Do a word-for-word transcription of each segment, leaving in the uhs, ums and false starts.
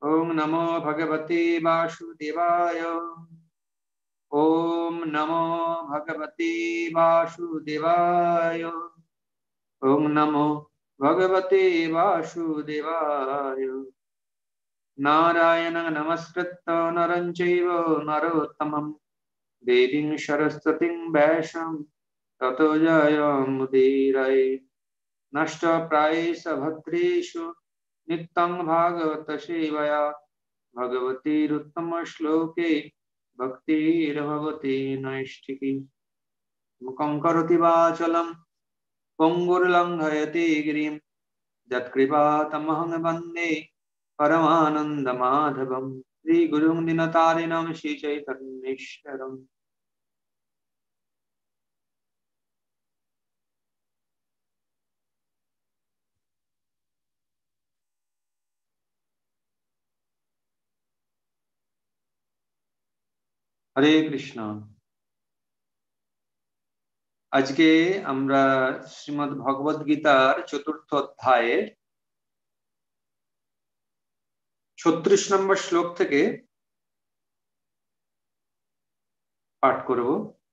ओम नमो भगवते वासुदेवाय। ओम नमो भगवते वासुदेवाय। ओम नमो भगवते वासुदेवाय। नारायणं नमस्कृत्य नरं चैव नरोत्तमं देवीं सरस्वतीं व्यासं ततो जयमुदीरये। नष्टप्रायेष भद्रेषु नित्यं भागवत सेवया भगवतीरुत्तमश्लोके भक्तिर्भवति नैष्ठिकी। मुखं करोति वाचालं पङ्गुर्लङ्घयति गिरिं यत्कृपातमहं वन्दे परमानन्दमाधवं श्रीगुरुं दीनतारिणं श्रीचैतन्येश्वरम्। हरे कृष्ण। আজকে আমরা শ্রীমদ্ ভগবদ গীতার চতুর্থ অধ্যায়ের ছত্রিশ নম্বর শ্লোক থেকে পাঠ করব।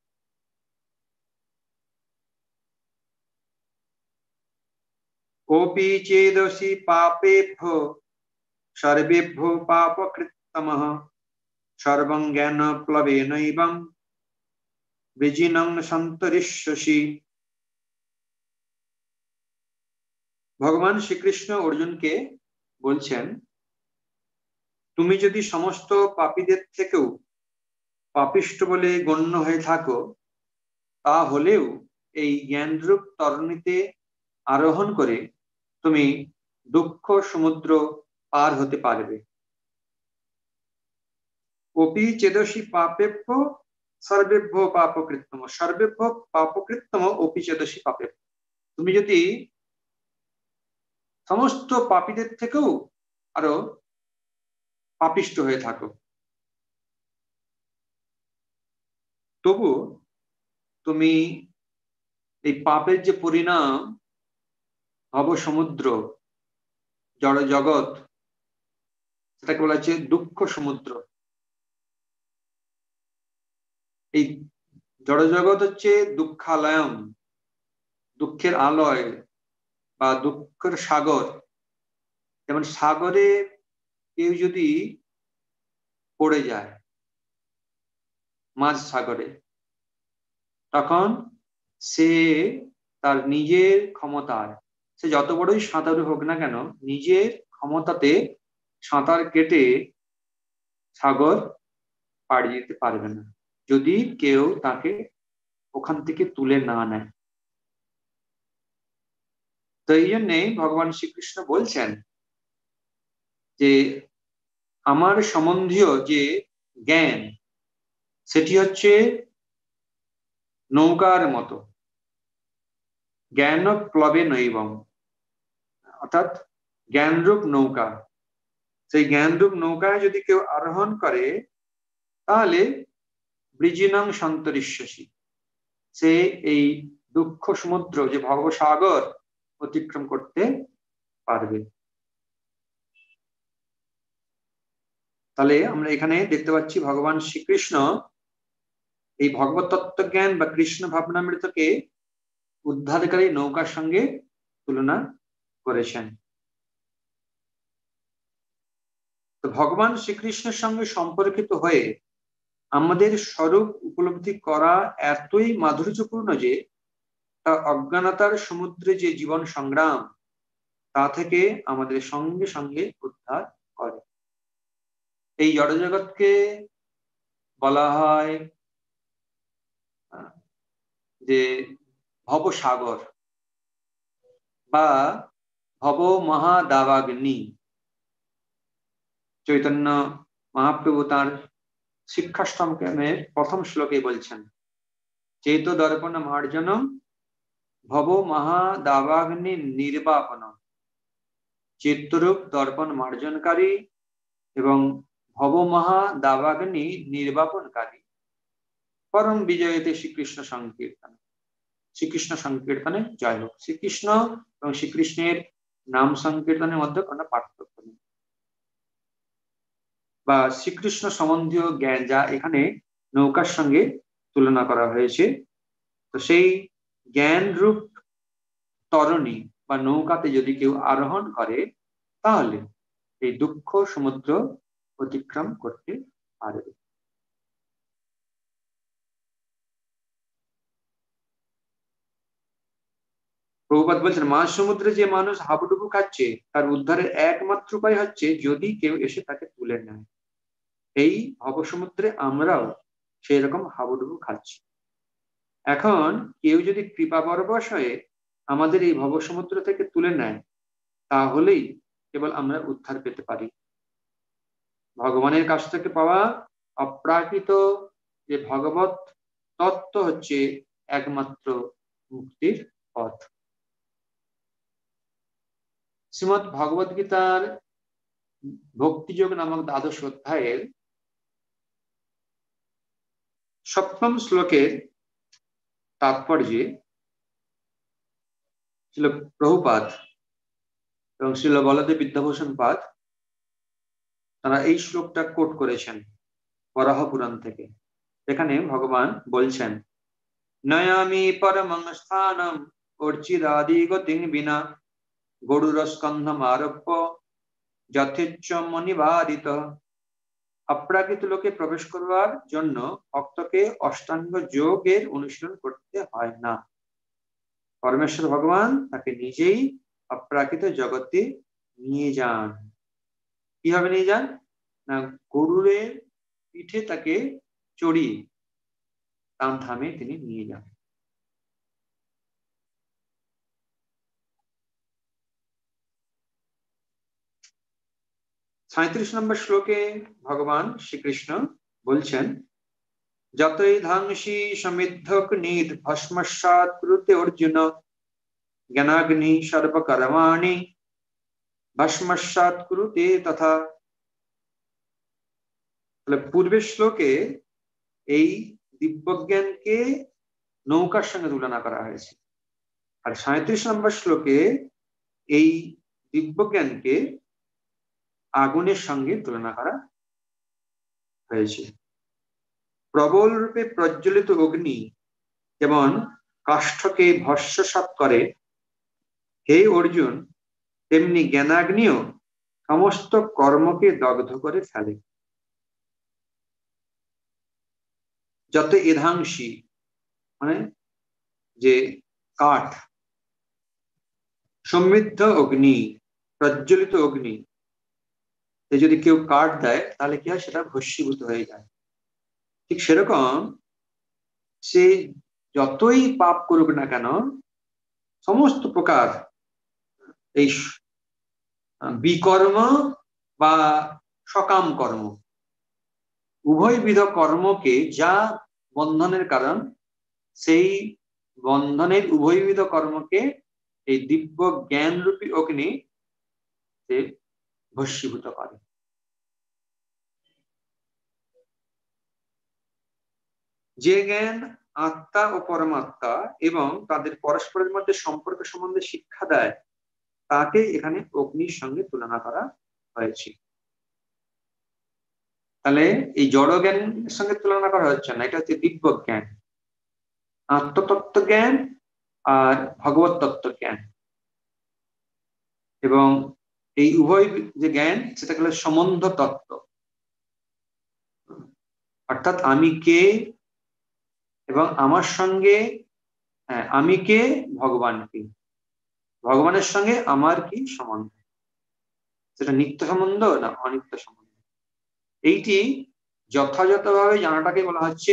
কোপি চেদসি পাপেভ্যো সর্বেভ্যো পাপকৃত্তমঃ সর্বং জ্ঞানপ্লবেনৈবং বিজিনং সন্তরিষ্যসি। ভগবান শ্রীকৃষ্ণ অর্জুনকে বলছেন, তুমি যদি সমস্ত পাপীদের থেকেও পাপিষ্ঠ বলে গণ্য হয়ে থাকো, তাহলেও এই জ্ঞানরূপ তরণীতে আরোহণ করে তুমি দুঃখ সমুদ্র পার হতে পারবে। অপি চেদসি পাপেভ্য সর্বেভ্য পাপকৃত্তম, সর্বেভ্য পাপকৃত্তম অপি চেদসি পাপেভ্য। তুমি যদি সমস্ত পাপীদের থেকেও আরো পাপিষ্ঠ হয়ে থাকো, তবু তুমি এই পাপের যে পরিণাম ভব সমুদ্র, জড় জগৎ, সেটাকে বলা হচ্ছে দুঃখ সমুদ্র। এই জড় জগৎ হচ্ছে দুঃখালয়ম, দুঃখের আলয় বা দুঃখের সাগর। যেমন সাগরে কেউ যদি পড়ে যায়, মাঝ সাগরে, তখন সে তার নিজের ক্ষমতায়, সে যত বড়ই সাঁতারু হোক না কেন, নিজের ক্ষমতাতে সাঁতার কেটে সাগর পাড়ি দিতে পারবে না, যদি কেউ তাকে ওখান থেকে তুলে না নেয়। তো এই জন্যে ভগবান শ্রীকৃষ্ণ বলছেন যে আমার সম্বন্ধীয় যে জ্ঞান, সেটি হচ্ছে নৌকার মতো, জ্ঞান প্লবে নৈবম, অর্থাৎ জ্ঞানরূপ নৌকা। সেই জ্ঞানরূপ নৌকায় যদি কেউ আরোহণ করে, তাহলে বৃজিনং সন্তরিষ্যসি, সে এই দুঃখ সমুদ্র যে ভবসাগর অতিক্রম করতে পারবে। তাহলে আমরা এখানে দেখতে পাচ্ছি ভগবান শ্রীকৃষ্ণ এই ভগবত তত্ত্বজ্ঞান বা কৃষ্ণ ভাবনামৃতকে উদ্ধারকারী নৌকার সঙ্গে তুলনা করেছেন। তো ভগবান শ্রীকৃষ্ণের সঙ্গে সম্পর্কিত হয়ে আমাদের স্বরূপ উপলব্ধি করা এতই মাধুর্যপূর্ণ যে তা অজ্ঞানতার সমুদ্রে যে জীবন সংগ্রাম, তা থেকে আমাদের সঙ্গে সঙ্গে উদ্ধার করে। এই জড়জগৎকে বলা হয় যে ভবসাগর বা ভব মহাদাবাগ্নি। চৈতন্য মহাপ্রভু তার শিক্ষাষ্টমের প্রথম শ্লোকে বলছেন, চেত দর্পণ মার্জনম ভব মহাদাবাগ্নি নির্বাপন। চিত্তরূপ দর্পণ মার্জনকারী এবং ভব মহাদাবাগ্নি নির্বাপনকারী পরম বিজয়তে শ্রীকৃষ্ণ সংকীর্তন। শ্রীকৃষ্ণ সংকীর্তনে জয় হোক। শ্রীকৃষ্ণ এবং শ্রীকৃষ্ণের নাম সংকীর্তনের মধ্যে কোনো পার্থক্য নেই। বা শ্রীকৃষ্ণ সম্বন্ধীয় জ্ঞান যা এখানে নৌকার সঙ্গে তুলনা করা হয়েছে। তো সেই জ্ঞান রূপ তরণী বা নৌকাতে যদি কেউ আরোহণ করে তাহলে এই দুঃখ সমুদ্র অতিক্রম করতে পারবে। প্রভুপাদ বলছেন মাঝ সমুদ্রে যে মানুষ হাবুডুবু খাচ্ছে তার উদ্ধারের একমাত্র উপায় হচ্ছে যদি কেউ এসে তাকে তুলে নেয়। এই ভবসমুদ্রে আমরাও সেই রকম হাবুডুবু খাচ্ছি। এখন কেউ যদি কৃপা পরবশ হয়ে আমাদের এই ভবসমুদ্র থেকে তুলে নেয় তাহলেই কেবল আমরা উদ্ধার পেতে পারি। ভগবানের কাছ থেকে পাওয়া অপ্রাকৃত যে ভগবত তত্ত্ব হচ্ছে একমাত্র মুক্তির পথ। শ্রীমৎ ভগবদ গীতার ভক্তিযোগ নামক দ্বাদশ অধ্যায়ের সপ্তম শ্লোকের তাৎপর্যে ছিল প্রভুপাদ এবং শ্রীল বলদেব বিদ্যাভূষণ পাদ তারা এই শ্লোকটা কোট করেছেন বরাহ পুরাণ থেকে। এখানে ভগবান বলছেন নয়ামি পরমং স্থানম অর্চিরাদি গতিং বিনা গরুরস্কন্ধম আরোপ্য যথেচ্ছ মনিবারিত। অপ্রাকৃত লোকে প্রবেশ করবার জন্য ভক্তকে অষ্টাঙ্গ যোগের অনুশীলন করতে হয় না। পরমেশ্বর ভগবান তাকে নিজেই অপ্রাকৃত জগতে নিয়ে যান। কিভাবে নিয়ে যান না, গরুরের পিঠে তাকে চড়িয়ে তার ধামে তিনি নিয়ে যান। সাঁত্রিশ নম্বর শ্লোকে ভগবান শ্রীকৃষ্ণ বলছেন যতই ধাংসি সমৃদ্ধক নিদ ভস্মসাৎ কুরুতে অর্জুন জ্ঞানাগ্নি সর্বকর্মাণি ভস্মসাৎ কুরুতে তথা। পূর্বের শ্লোকে এই দিব্যজ্ঞানকে নৌকার সঙ্গে তুলনা করা হয়েছে, আর সাঁত্রিশ নম্বর শ্লোকে এই দিব্যজ্ঞানকে আগুনের সঙ্গে তুলনা করা হয়েছে। প্রবল রূপে প্রজ্বলিত অগ্নি যেমন কাষ্ঠকে ভস্মসাৎ করে, হে অর্জুন তেমনি জ্ঞানাগ্নিও সমস্ত কর্মকে দগ্ধ করে ফেলে। যত এধাংশী মানে যে কাঠ, সমৃদ্ধ অগ্নি প্রজ্বলিত অগ্নি, যদি কেউ কাঠ দেয় তাহলে কি হয়, সেটা ভস্মীভূত হয়ে যায়। ঠিক সেরকম সে যতই পাপ করুক না কেন, সমস্ত প্রকার এই বিকর্ম বা সকাম কর্ম উভয়বিধ কর্মকে যা বন্ধনের কারণ, সেই বন্ধনের উভয়বিধ কর্মকে এই দিব্য জ্ঞান রূপী অগ্নি সে ভস্মীভূত করে। যে জ্ঞান আত্মা ও পরমাত্মা এবং তাদের পরস্পরের মধ্যে সম্পর্ক সম্বন্ধে শিক্ষা দেয় তাকে এখানে অগ্নির সঙ্গে তুলনা করা হয়েছে। তাহলে এই জড় জ্ঞানের সঙ্গে তুলনা করা হচ্ছে না, এটা হচ্ছে দিব্য জ্ঞান, আত্মতত্ত্ব জ্ঞান আর ভগবত তত্ত্ব জ্ঞান। এবং এই উভয় যে জ্ঞান সেটা হলো সম্বন্ধ তত্ত্ব, অর্থাৎ আমি কে এবং আমার সঙ্গে, হ্যাঁ আমি কে ভগবান কে, ভগবানের সঙ্গে আমার কি সম্বন্ধ, সেটা নিত্য সম্বন্ধ না অনিত্য সম্বন্ধ। এইটি যথাযথভাবে জানাটাকে বলা হচ্ছে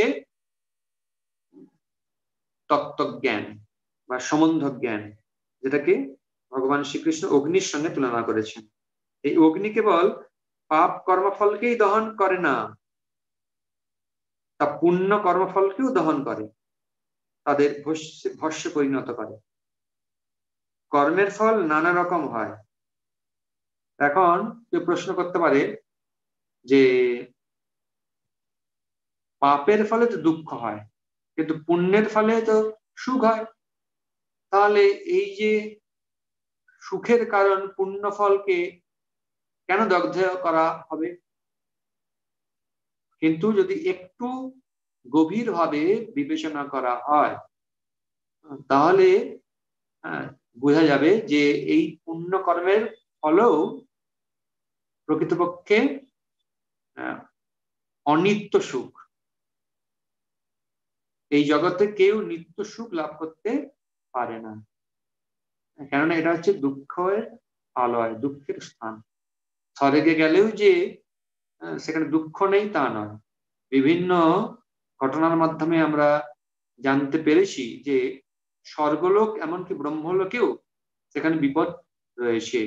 তত্ত্বজ্ঞান বা সম্বন্ধ জ্ঞান, যেটাকে ভগবান শ্রীকৃষ্ণ অগ্নির সঙ্গে তুলনা করেছেন। এই অগ্নি কেবল পাপ কর্মফলকেই দহন করে না, তা পুণ্য কর্মফলকেও দহন করে, তাদের ভস্যে পরিণত করে। কর্মের ফল নানা রকম হয়। এখন কেউ প্রশ্ন করতে পারে যে পাপের ফলে তো দুঃখ হয় কিন্তু পুণ্যের ফলে তো সুখ হয়, তাহলে এই যে সুখের কারণ পুণ্য ফলকে কেন দগ্ধ করা হবে? কিন্তু যদি একটু গভীরভাবে বিবেচনা করা হয় তাহলে বোঝা যাবে যে এই পুণ্য কর্মের ফলেও প্রকৃতপক্ষে অনিত্য সুখ, এই জগতে কেউ নিত্য সুখ লাভ করতে পারে না, কেননা এটা হচ্ছে দুঃখের আলয়, দুঃখের স্থান। স্বর্গে গেলেও যে সেখানে দুঃখ নেই তা নয়। বিভিন্ন ঘটনার মাধ্যমে আমরা জানতে পেরেছি যে স্বর্গলোক এমনকি ব্রহ্মলোকেও সেখানে বিপদ রয়েছে।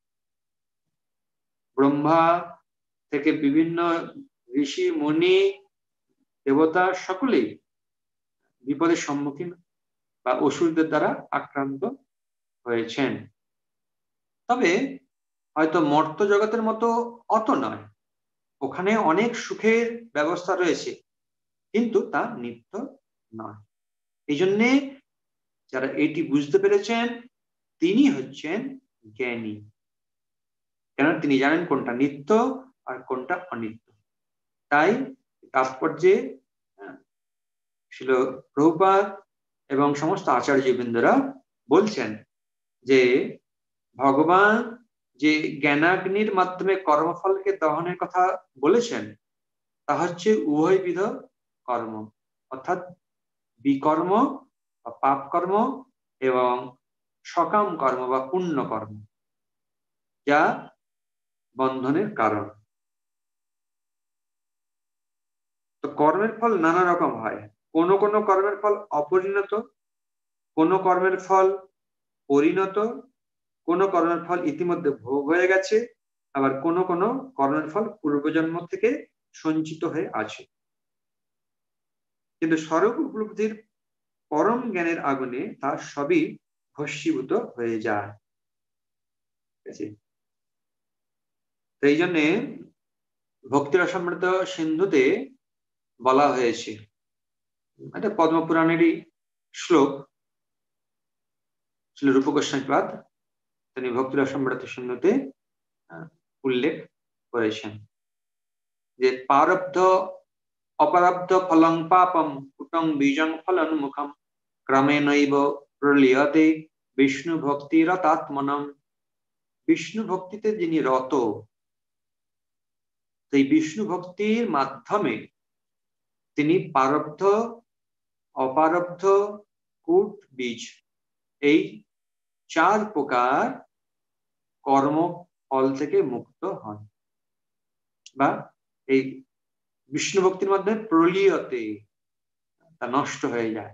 ব্রহ্মা থেকে বিভিন্ন ঋষি মুনি দেবতা সকলেই বিপদের সম্মুখীন বা অসুরদের দ্বারা আক্রান্ত হয়েছেন। তবে হয়তো মর্ত্য জগতের মতো অত নয়, ওখানে অনেক সুখের ব্যবস্থা রয়েছে, কিন্তু তা নিত্য নয়। এই জন্যে যারা এটি বুঝতে পেরেছেন তিনি হচ্ছেন জ্ঞানী, কেন তিনি জানেন কোনটা নিত্য আর কোনটা অনিত্য। তাই তাৎপর্যে ছিল প্রভুপাদ এবং সমস্ত আচার্যবৃন্দরা বলছেন যে ভগবান যে জ্ঞানাগ্নির মাধ্যমে কর্মফলকে দহনের কথা বলেছেন তা হচ্ছে উভয়বিধ কর্ম, অর্থাৎ বিকর্ম বা পাপ কর্ম এবং সকাম কর্ম বা পুণ্য কর্ম, যা বন্ধনের কারণ। তো কর্মের ফল নানা রকম হয়, কোন কোন কর্মের ফল অপরিণত, কোন কর্মের ফল পরিণত, কোন কর্মের ফল ইতিমধ্যে ভোগ হয়ে গেছে, আবার কোন কোন কর্মের ফল পূর্বজন্ম থেকে সঞ্চিত হয়ে আছে। কিন্তু স্বরূপ উপলব্ধির পরম জ্ঞানের আগুনে তা সবই ভস্মীভূত হয়ে যায়। এই জন্যে ভক্তি রসামৃত সিন্ধুতে বলা হয়েছে, এটা পদ্মপুরাণেরই শ্লোক, শ্রী রূপ গোস্বামীপাদ তিনি ভক্তি রসামৃত সিন্ধুতে উল্লেখ করেছেন যে পারব্ধ অপারব্ধ ফলং পাপম কুটং বীজং ফলন মুখম ক্রমেণৈব প্রলীয়তে বিষ্ণু ভক্তি রতাত্মনম। বিষ্ণু ভক্তিতে যিনি রত, সেই বিষ্ণু ভক্তির মাধ্যমে তিনি পারব্ধ অপারব্ধ কূট বীজ এই চার প্রকার কর্ম ফল থেকে মুক্ত হন, বা এই বিষ্ণু ভক্তির মাধ্যমে প্রলীয়তে তা নষ্ট হয়ে যায়।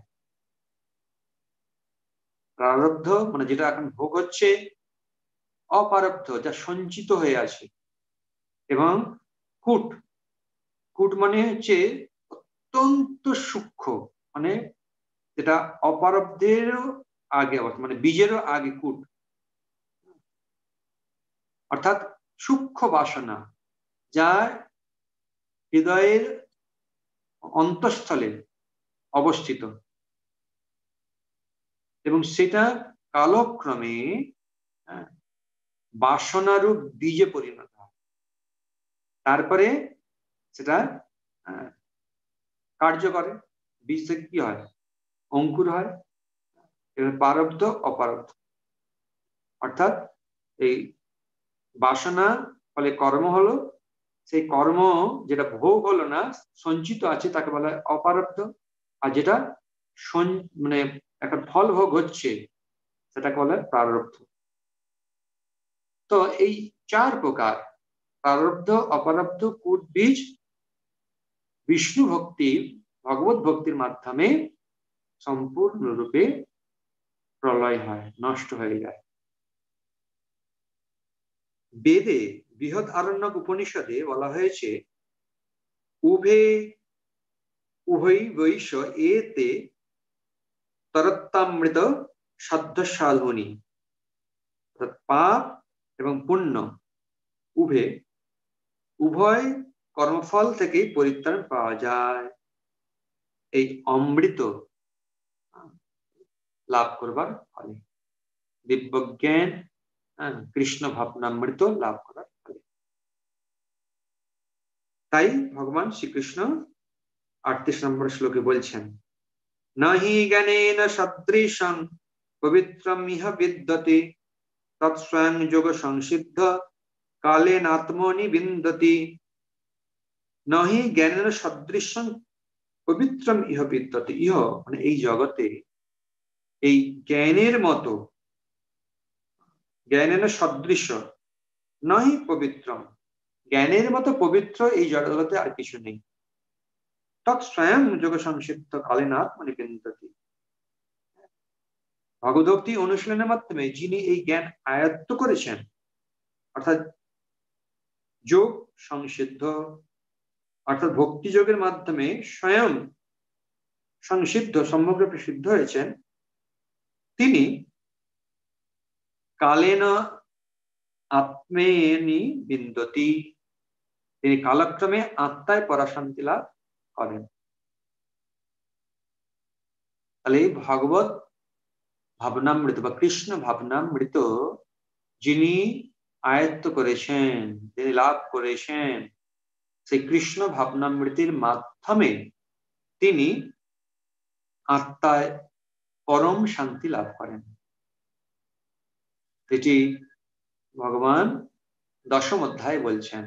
প্রারব্ধ মানে যেটা এখন ভোগ হচ্ছে, অপারব্ধ যা সঞ্চিত হয়ে আছে, এবং কূট, কূট মানে হচ্ছে অত্যন্ত সূক্ষ্ম, মানে যেটা অপারব্ধেরও আগে অবস্থা, মানে বীজেরও আগে কূট, অর্থাৎ সূক্ষ্ম বাসনা যা হৃদয়ের অন্তঃস্থলে অবস্থিত এবং সেটা কালক্রমে বাসনারূপ বীজে পরিণত হয়, তারপরে সেটা কার্য করে, বীজ থেকে কি হয়, অঙ্কুর হয়, এবার প্রারব্ধ অপারব্ধ, অর্থাৎ এই বাসনা ফলে কর্ম হলো, সেই কর্ম যেটা ভোগ হলো না, সঞ্চিত আছে, তাকে বলা হয় অপারব্ধ, আর যেটা মানে একটা ফল ভোগ হচ্ছে সেটাকে বলা হয় প্রারব্ধ। তো এই চার প্রকার প্রারব্ধ অপারব্ধ কূট বীজ বিষ্ণু ভক্তি ভগবত ভক্তির মাধ্যমে সম্পূর্ণরূপে প্রলয় হয়, নষ্ট হয়ে যায়। বেদে বৃহৎ আরণ্যক উপনিষদে বলা হয়েছে উভে উভয় বৈশ্য এতে তরত্তামৃত সাধ্য সাধনী, পাপ এবং পুণ্য উভে উভয় কর্মফল থেকে পরিত্রাণ পাওয়া যায় এই অমৃত লাভ করবার ফলে, দিব্য জ্ঞান কৃষ্ণ ভাবনামৃত লাভ করার ফলে। তাই ভগবান শ্রীকৃষ্ণ আটত্রিশ নম্বর শ্লোকে বলছেন, নাহি জ্ঞানেন সদৃশং পবিত্রম ইহ বিদ্যতে তৎস্বয়ং যোগ সংসিদ্ধ কালেন আত্মনি বিন্দতি। নহি জ্ঞানের সদৃশং পবিত্রম ইহ বিদ্যতে, ইহ মানে এই জগতে এই জ্ঞানের মতো, জ্ঞানের সদৃশ, নহি পবিত্রম, জ্ঞানের মতো পবিত্র এই জগতে আর কিছু নেই। তৎস্বয়ং যোগ সংসিদ্ধ কালেন আত্মনি বিন্দতি, ভগবদ্ভক্তি অনুশীলনের মাধ্যমে যিনি এই জ্ঞান আয়ত্ত করেছেন, অর্থাৎ যোগ সংসিদ্ধ অর্থাৎ ভক্তি যোগের মাধ্যমে স্বয়ং সংসিদ্ধ সমগ্র সিদ্ধ হয়েছেন, তিনি কালেন আত্মেনি বিন্দতি, তিনি কালক্রমে আত্মায় পরাশান্তি লাভ করেন। তাহলে ভগবত ভাবনামৃত বা কৃষ্ণ ভাবনামৃত যিনি আয়ত্ত করেছেন, তিনি লাভ করেছেন, সেই কৃষ্ণ ভাবনামৃতির মাধ্যমে তিনি আত্মায় পরম শান্তি লাভ করেন। এটি ভগবান দশম অধ্যায় বলছেন,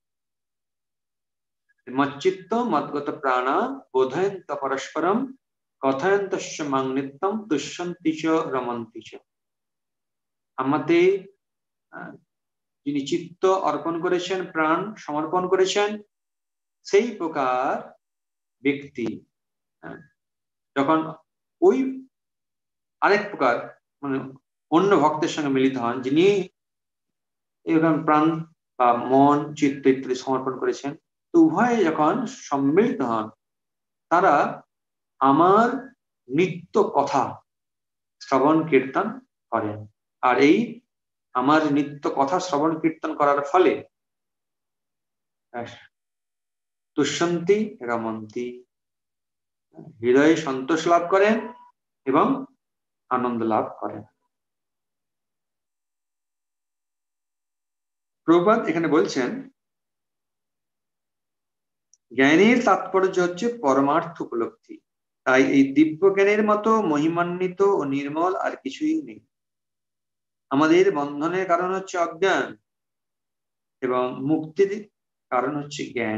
মচ্চিত্ত মদ্গত প্রাণা বোধয়ন্ত পরস্পরম কথয়ন্তস্য মাং নিত্যম তুষ্যন্তি চ রমন্তি চ। আমাদের যিনি চিত্ত অর্পণ করেছেন, প্রাণ সমর্পণ করেছেন, সেই প্রকার ব্যক্তি যখন ওই আরেক প্রকার মানে অন্য ভক্তের সঙ্গে মিলিত হন, যিনি এরকম প্রাণ বা মন চিত্ত ইত্যাদি সমর্পণ করেছেন, তো উভয়ে যখন সম্মিলিত হন, তারা আমার নিত্য কথা শ্রবণ কীর্তন করেন। আর এই আমার নিত্য কথা শ্রবণ কীর্তন করার ফলে তুষ্যন্তি রমন্তি, হৃদয়ে সন্তোষ লাভ করেন এবং আনন্দ লাভ করেন। প্রভুপাদ এখানে বলছেন, জ্ঞানের তাৎপর্য হচ্ছে পরমার্থ উপলব্ধি। তাই এই দিব্য জ্ঞানের মতো মহিমান্বিত ও নির্মল আর কিছুই নেই। আমাদের বন্ধনের কারণ হচ্ছে অজ্ঞান এবং মুক্তির কারণ হচ্ছে জ্ঞান।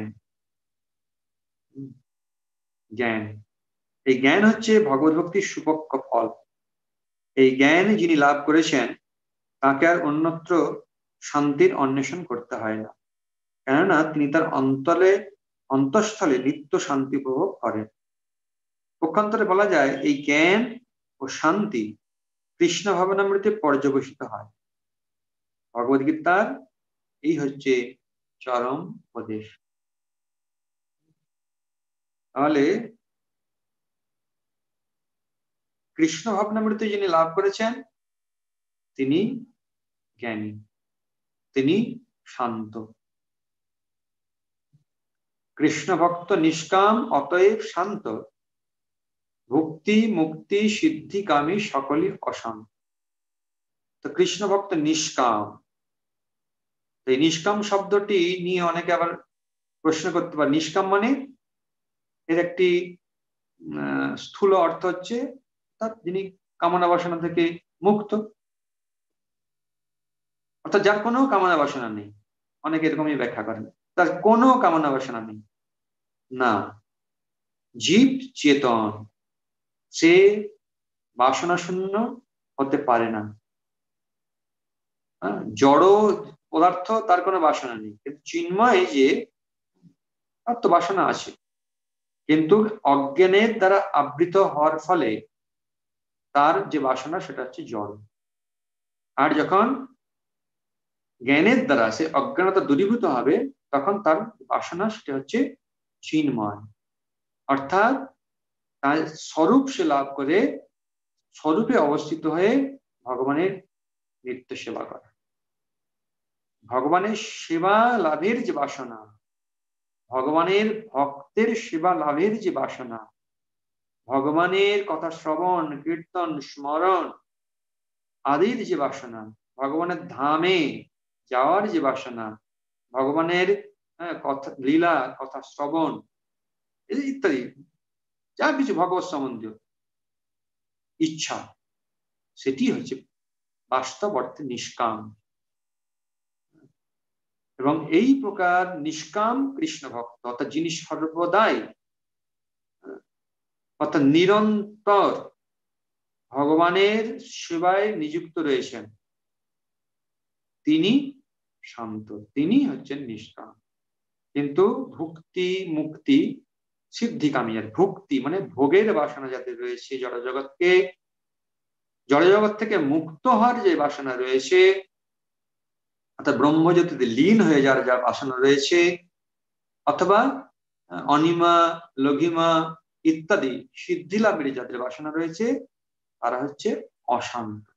জ্ঞান, এই জ্ঞান হচ্ছে ভগবদ্ভক্তির সুপক্ষ ফল। এই জ্ঞান যিনি লাভ করেছেন, তাকে আর অন্যত্র শান্তির অন্বেষণ করতে হয় না, কেননা তিনি তার অন্তরে অন্তঃস্থলে নিত্য শান্তি উপভোগ করেন। পক্ষান্তরে বলা যায়, এই জ্ঞান ও শান্তি কৃষ্ণ ভাবনামৃতে পর্যবেসিত হয়। ভগবদ্গীতার এই হচ্ছে চরম উপদেশ। তাহলে কৃষ্ণ ভাবনামৃত যিনি লাভ করেছেন, তিনি জ্ঞানী, তিনি শান্ত। কৃষ্ণ ভক্ত নিষ্কাম অতএব শান্ত, ভক্তি মুক্তি সিদ্ধি কামী সকলই অশান্ত। তো কৃষ্ণ ভক্ত নিষ্কাম, এই নিষ্কাম শব্দটি নিয়ে অনেকে আবার প্রশ্ন করতে পারে, নিষ্কাম মানে এর একটি স্থূল অর্থ হচ্ছে যিনি কামনা বাসনা থেকে মুক্ত, অর্থাৎ যার কোনো কামনা বাসনা নেই। অনেকে এরকমই ব্যাখ্যা করেন, তার কোনো কামনা বাসনা নেই। না, জীব চেতন, সে বাসনা শূন্য হতে পারে না। জড় পদার্থ, তার কোনো বাসনা নেই, কিন্তু চিন্ময় যে তার তো বাসনা আছে, কিন্তু অজ্ঞানের দ্বারা আবৃত হওয়ার ফলে তার যে বাসনা সেটা হচ্ছে জড়। আর যখন জ্ঞানের দ্বারা সে অজ্ঞানতা দূরীভূত হবে, তখন তার বাসনা সেটা হচ্ছে চিন্ময়, অর্থাৎ তার স্বরূপ সে লাভ করে স্বরূপে অবস্থিত হয়ে ভগবানের নিত্য সেবা করে। ভগবানের সেবা লাভের যে বাসনা, ভগবানের ভক্তের সেবা লাভের যে বাসনা, ভগবানের কথা শ্রবণ কীর্তন স্মরণ আদির যে বাসনা, ভগবানের ধামে যাওয়ার যে বাসনা, ভগবানের হ্যাঁ, কথা লীলা, কথা শ্রবণ ইত্যাদি যা কিছু ভগবত সম্বন্ধীয় ইচ্ছা, সেটি হচ্ছে বাস্তব অর্থে নিষ্কাম। এবং এই প্রকার নিষ্কাম কৃষ্ণ ভক্ত, অর্থাৎ যিনি সর্বদাই অর্থাৎ নিরন্তর ভগবানের সেবায় নিযুক্ত রয়েছেন, তিনি শান্ত, তিনি হচ্ছেন নিষ্কাম। কিন্তু ভুক্তি মুক্তি সিদ্ধিকামী, আর ভুক্তি মানে ভোগের বাসনা যাদের রয়েছে, জড়জগৎকে জড়জগৎ থেকে মুক্ত হওয়ার যে বাসনা রয়েছে, অর্থাৎ ব্রহ্মজ্যোতিতে লীন হয়ে যাওয়ার যা বাসনা রয়েছে, অথবা অনিমা লঘিমা ইত্যাদি সিদ্ধি লাভের যাদের বাসনা রয়েছে, তারা হচ্ছে অশান্ত।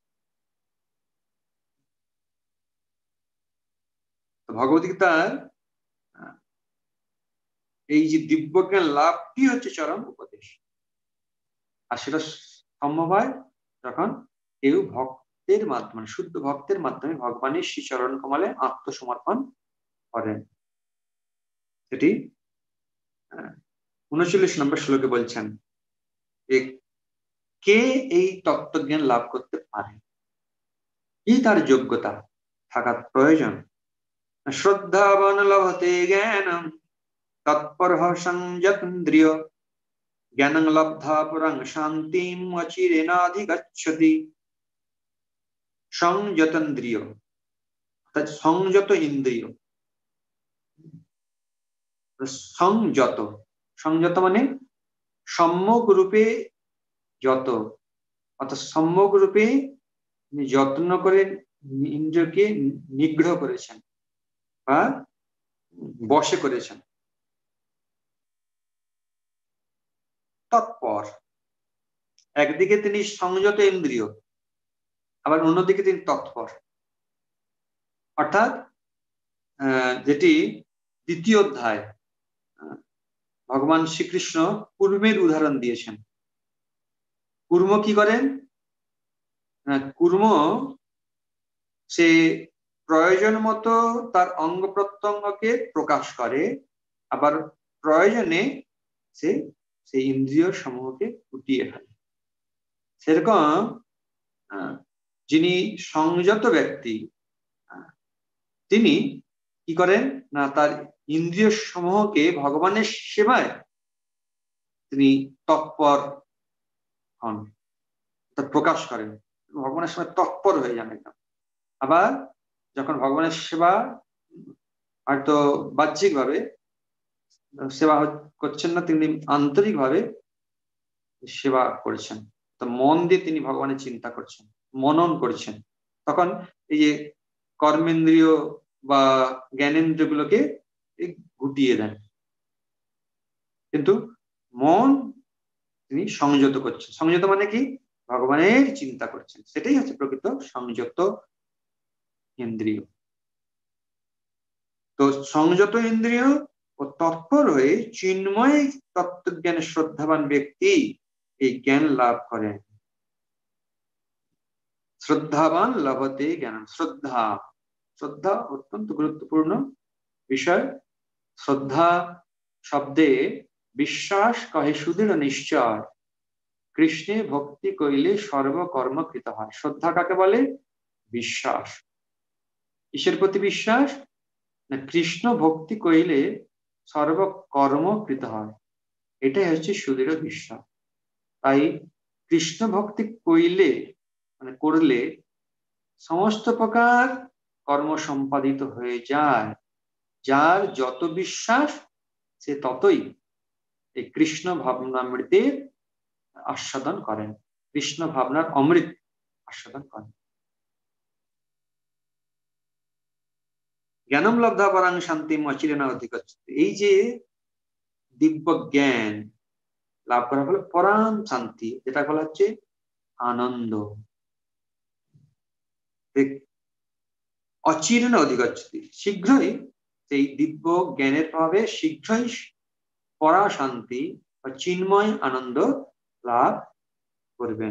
ভগবদ্গীতার এই যে দিব্যজ্ঞান লাভটি হচ্ছে চরম উপদেশ, আর সেটা সম্ভব হয় যখন কেউ ভক্তের মাধ্যমে, শুদ্ধ ভক্তের মাধ্যমে ভগবানের শ্রীচরণ কমলে আত্মসমর্পণ করেন। সেটি উনচল্লিশ নম্বর শ্লোকে বলছেন কে এই তত্ত্বজ্ঞান লাভ করতে পারে, কি তার যোগ্যতা থাকা প্রয়োজন। শ্রদ্ধাবান লভতে জ্ঞানম তৎপর সংযতেন্দ্রিয় জ্ঞানং লব্ধা পুরং শান্তিম অচিরেনাধিগচ্ছতি। সংযতেন্দ্রিয় অর্থাৎ সংযত ইন্দ্রিয়, সংযত, সংযত মানে সম্যক রূপে যত, অর্থাৎ সম্যক রূপে যত্ন করে ইন্দ্রিয়কে নিগ্রহ করেছেন বা বশে করেছেন। তৎপর, একদিকে তিনি সংযত ইন্দ্রিয়, আবার অন্যদিকে তিনি তৎপর, অর্থাৎ যেটি দ্বিতীয় অধ্যায় ভগবান শ্রীকৃষ্ণ কুর্মের উদাহরণ দিয়েছেন। কুর্ম কি করেন? কুর্ম সে প্রয়োজন মতো তার অঙ্গ প্রত্যঙ্গকে প্রকাশ করে, আবার প্রয়োজনে সে সেই ইন্দ্রিয় সমূহকে ফুটিয়ে ফেলে। সেরকম যিনি সংযত ব্যক্তি, তিনি কি করেন না, তার ইন্দ্রিয় সমূহকে ভগবানের সেবায় তিনি তৎপর হন, তা প্রকাশ করেন, ভগবানের সেবায় তৎপর হয়ে যান একদম। আবার যখন ভগবানের সেবা হয়তো বাহ্যিক ভাবে সেবা করছেন না, তিনি আন্তরিক ভাবে সেবা করছেন, তো মন দিয়ে তিনি ভগবানের চিন্তা করছেন, মনন করছেন, তখন এই যে কর্মেন্দ্রিয় বা জ্ঞানেন্দ্রিয় গুলোকে গুটিয়ে দেন, কিন্তু মন তিনি সংযত করছেন। সংযত মানে কি? ভগবানের চিন্তা করছেন, সেটাই হচ্ছে প্রকৃত সংযত ইন্দ্রিয়। তো সংযত ইন্দ্রিয় ও তৎপর হয়ে চিন্ময় তত্ত্বজ্ঞানের শ্রদ্ধাবান ব্যক্তি এই জ্ঞান লাভ করেন। শ্রদ্ধাবান লভতে জ্ঞান। শ্রদ্ধা, শ্রদ্ধা অত্যন্ত গুরুত্বপূর্ণ বিষয়। শ্রদ্ধা শব্দে বিশ্বাস কহে সুদৃঢ় নিশ্চয়, কৃষ্ণে ভক্তি কইলে সর্বকর্ম কৃত হয়। শ্রদ্ধা কাকে বলে? বিশ্বাস। কিসের প্রতি বিশ্বাস? না, কৃষ্ণ ভক্তি কইলে সর্বকর্ম কৃত হয়, এটাই হচ্ছে সুদৃঢ় বিশ্বাস। তাই কৃষ্ণ ভক্তি কইলে মানে করলে সমস্ত প্রকার কর্ম সম্পাদিত হয়ে যায়। যার যত বিশ্বাস সে ততই এই কৃষ্ণ ভাবনামৃতের আস্বাদন করেন, কৃষ্ণ ভাবনার অমৃত আস্বাদন করেন। জ্ঞানম লব্ধা পরাং শান্তি অচিরেনা অধিগচ্ছতি। এই যে দিব্য জ্ঞান লাভ করা হলো পরাম শান্তি, যেটা বলা হচ্ছে আনন্দ, অচিরেনা অধিগচ্ছতি, শীঘ্রই সেই দিব্য জ্ঞানের প্রভাবে শীঘ্রই পরা শান্তি বা চিন্ময় আনন্দ লাভ করবেন।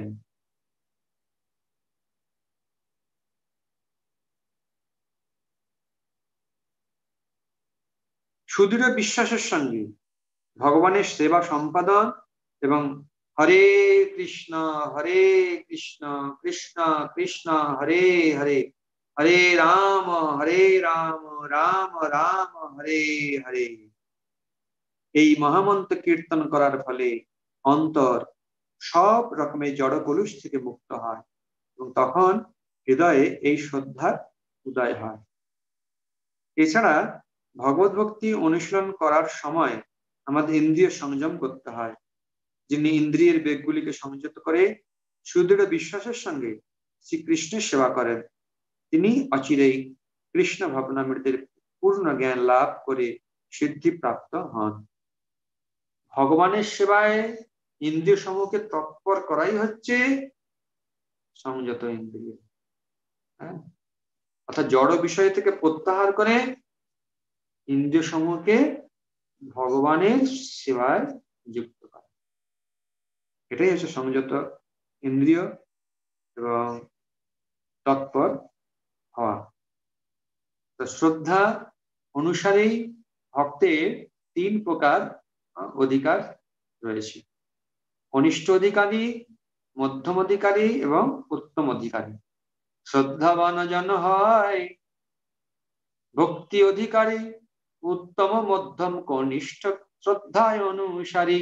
সুদৃঢ় বিশ্বাসের সঙ্গে ভগবানের সেবা সম্পাদন এবং হরে কৃষ্ণ হরে কৃষ্ণ কৃষ্ণ কৃষ্ণ হরে হরে হরে রাম হরে রাম রাম রাম হরে হরে এই মহামন্ত্র কীর্তন করার ফলে অন্তর সব রকমের জড় কলুষ থেকে মুক্ত হয় এবং তখন হৃদয়ে এই শ্রদ্ধার উদয় হয়। এছাড়া ভগবত ভক্তি অনুশীলন করার সময় আমাদের ইন্দ্রিয় সংযম করতে হয়। যিনি ইন্দ্রিয়ের বেগগুলিকে সংযত করে সুদৃঢ় বিশ্বাসের সঙ্গে শ্রীকৃষ্ণের সেবা করেন, তিনি অচিরেই কৃষ্ণ ভাবনামৃতের পূর্ণ জ্ঞান লাভ করে সিদ্ধি প্রাপ্ত হন। ভগবানের সেবায় ইন্দ্রিয় সমূহকে তৎপর করাই হচ্ছে সংযত ইন্দ্রিয়। হ্যাঁ, অর্থাৎ জড় বিষয় থেকে প্রত্যাহার করে ইন্দ্রিয় সমূহকে ভগবানের সেবায় যুক্ত করা, এটাই হচ্ছে সংযত ইন্দ্রিয় এবং তৎপর হওয়া। তো শ্রদ্ধা অনুসারেই ভক্তের তিন প্রকার অধিকার রয়েছে: কনিষ্ঠ অধিকারী, মধ্যম অধিকারী এবং উত্তম অধিকারী। শ্রদ্ধাবান জন হয় ভক্তি অধিকারী, উত্তম মধ্যম কনিষ্ঠ শ্রদ্ধায় অনুসারী।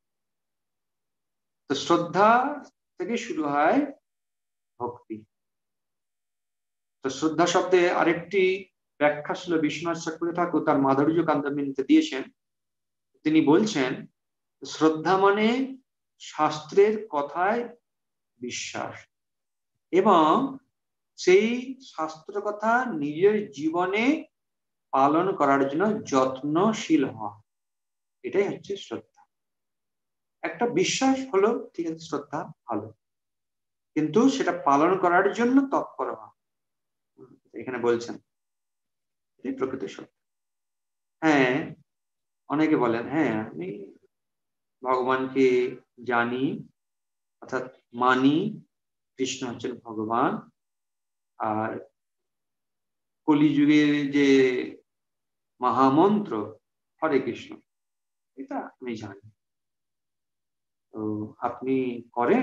তো শ্রদ্ধা থেকে শুরু হয় ভক্তি। তো শ্রদ্ধা শব্দে আরেকটি ব্যাখ্যা ছিল বিশ্বনাথ চক্রবর্তী ঠাকুর তার মাধুর্য কান্দাবিনীতে দিয়েছেন। তিনি বলছেন শ্রদ্ধা মানে শাস্ত্রের কথায় বিশ্বাস এবং সেই শাস্ত্র কথা নিজের জীবনে পালন করার জন্য যত্নশীল হওয়া, এটাই হচ্ছে শ্রদ্ধা। একটা বিশ্বাস হলো ঠিক আছে, শ্রদ্ধা ভালো, কিন্তু সেটা পালন করার জন্য তৎপর হওয়া, এখানে বলছেন এটাই প্রকৃত শ্রদ্ধা। হ্যাঁ, অনেকে বলেন হ্যাঁ আমি ভগবানকে জানি অর্থাৎ মানি, কৃষ্ণ হচ্ছেন ভগবান, আর কলিযুগের যে মহামন্ত্র হরে কৃষ্ণ এটা আমি জানি। তো আপনি করেন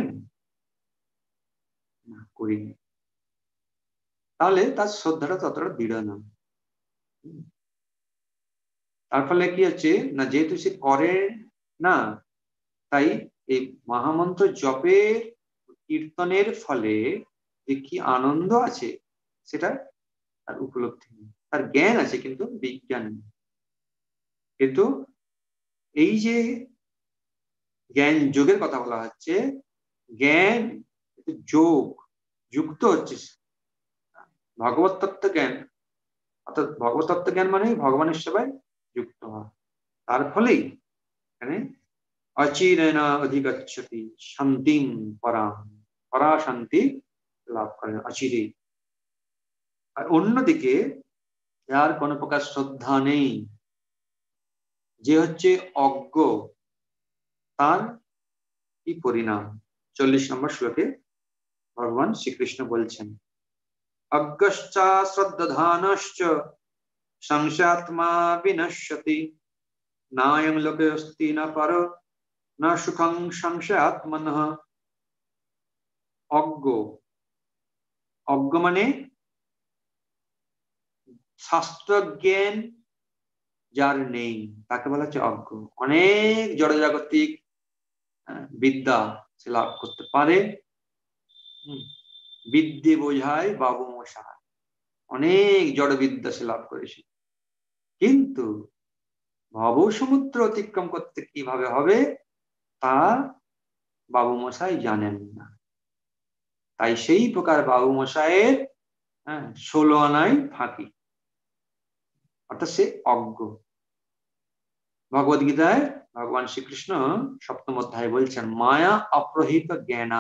না? করিনি, তাহলে তার শ্রদ্ধাটা ততটা দৃঢ় না। তার ফলে কি হচ্ছে না, যেহেতু সে করে না, তাই এই মহামন্ত্র জপের কীর্তনের ফলে যে কি আনন্দ আছে সেটা তার উপলব্ধি নেই। তার জ্ঞান আছে কিন্তু বিজ্ঞান নেই। কিন্তু এই যে জ্ঞান যোগের কথা বলা হচ্ছে, জ্ঞান যোগ যুক্ত হচ্ছে ভগবত তত্ত্ব জ্ঞান, অর্থাৎ ভগবত তত্ত্ব জ্ঞান মানে ভগবানের সেবায় যুক্ত হওয়া। তার ফলেই এখানে অচিরেনা অধিগচ্ছতি শান্তিং পরাম, পরা শান্তি লাভ করেন অচিরে। আর অন্যদিকে যার কোনো প্রকার শ্রদ্ধা নেই, যে হচ্ছে অজ্ঞ, তার কি পরিণাম? চল্লিশ নম্বর শ্লোকে ভগবান শ্রীকৃষ্ণ বলছেন, অজ্ঞশ্চা শ্রদ্ধানশ্চ সংশয়াত্মা বিনশ্যতি, নায়ং লোকে অস্তি না পারো না সুখং সংশয়াত্মনঃ। অজ্ঞ, অজ্ঞ মানে শাস্ত্র জ্ঞান যার নেই তাকে বলা হচ্ছে অজ্ঞ। অনেক জড়জাগতিক বিদ্যা সে লাভ করতে পারে, বিদ্যে বোঝায় বাবু মশাই, অনেক জড় বিদ্যা সে লাভ করেছে, কিন্তু ভব সমুদ্র অতিক্রম করতে কিভাবে হবে তা বাবু মশাই জানেন না। তাই সেই প্রকার বাবু মশাইয়ের হ্যাঁ ষোলো আনাই ফাঁকি, অর্থাৎ সে অজ্ঞ। ভগবদ গীতায় ভগবান শ্রীকৃষ্ণ সপ্তম অধ্যায়ে বলছেন মায়া অপ্রহিত জ্ঞানা,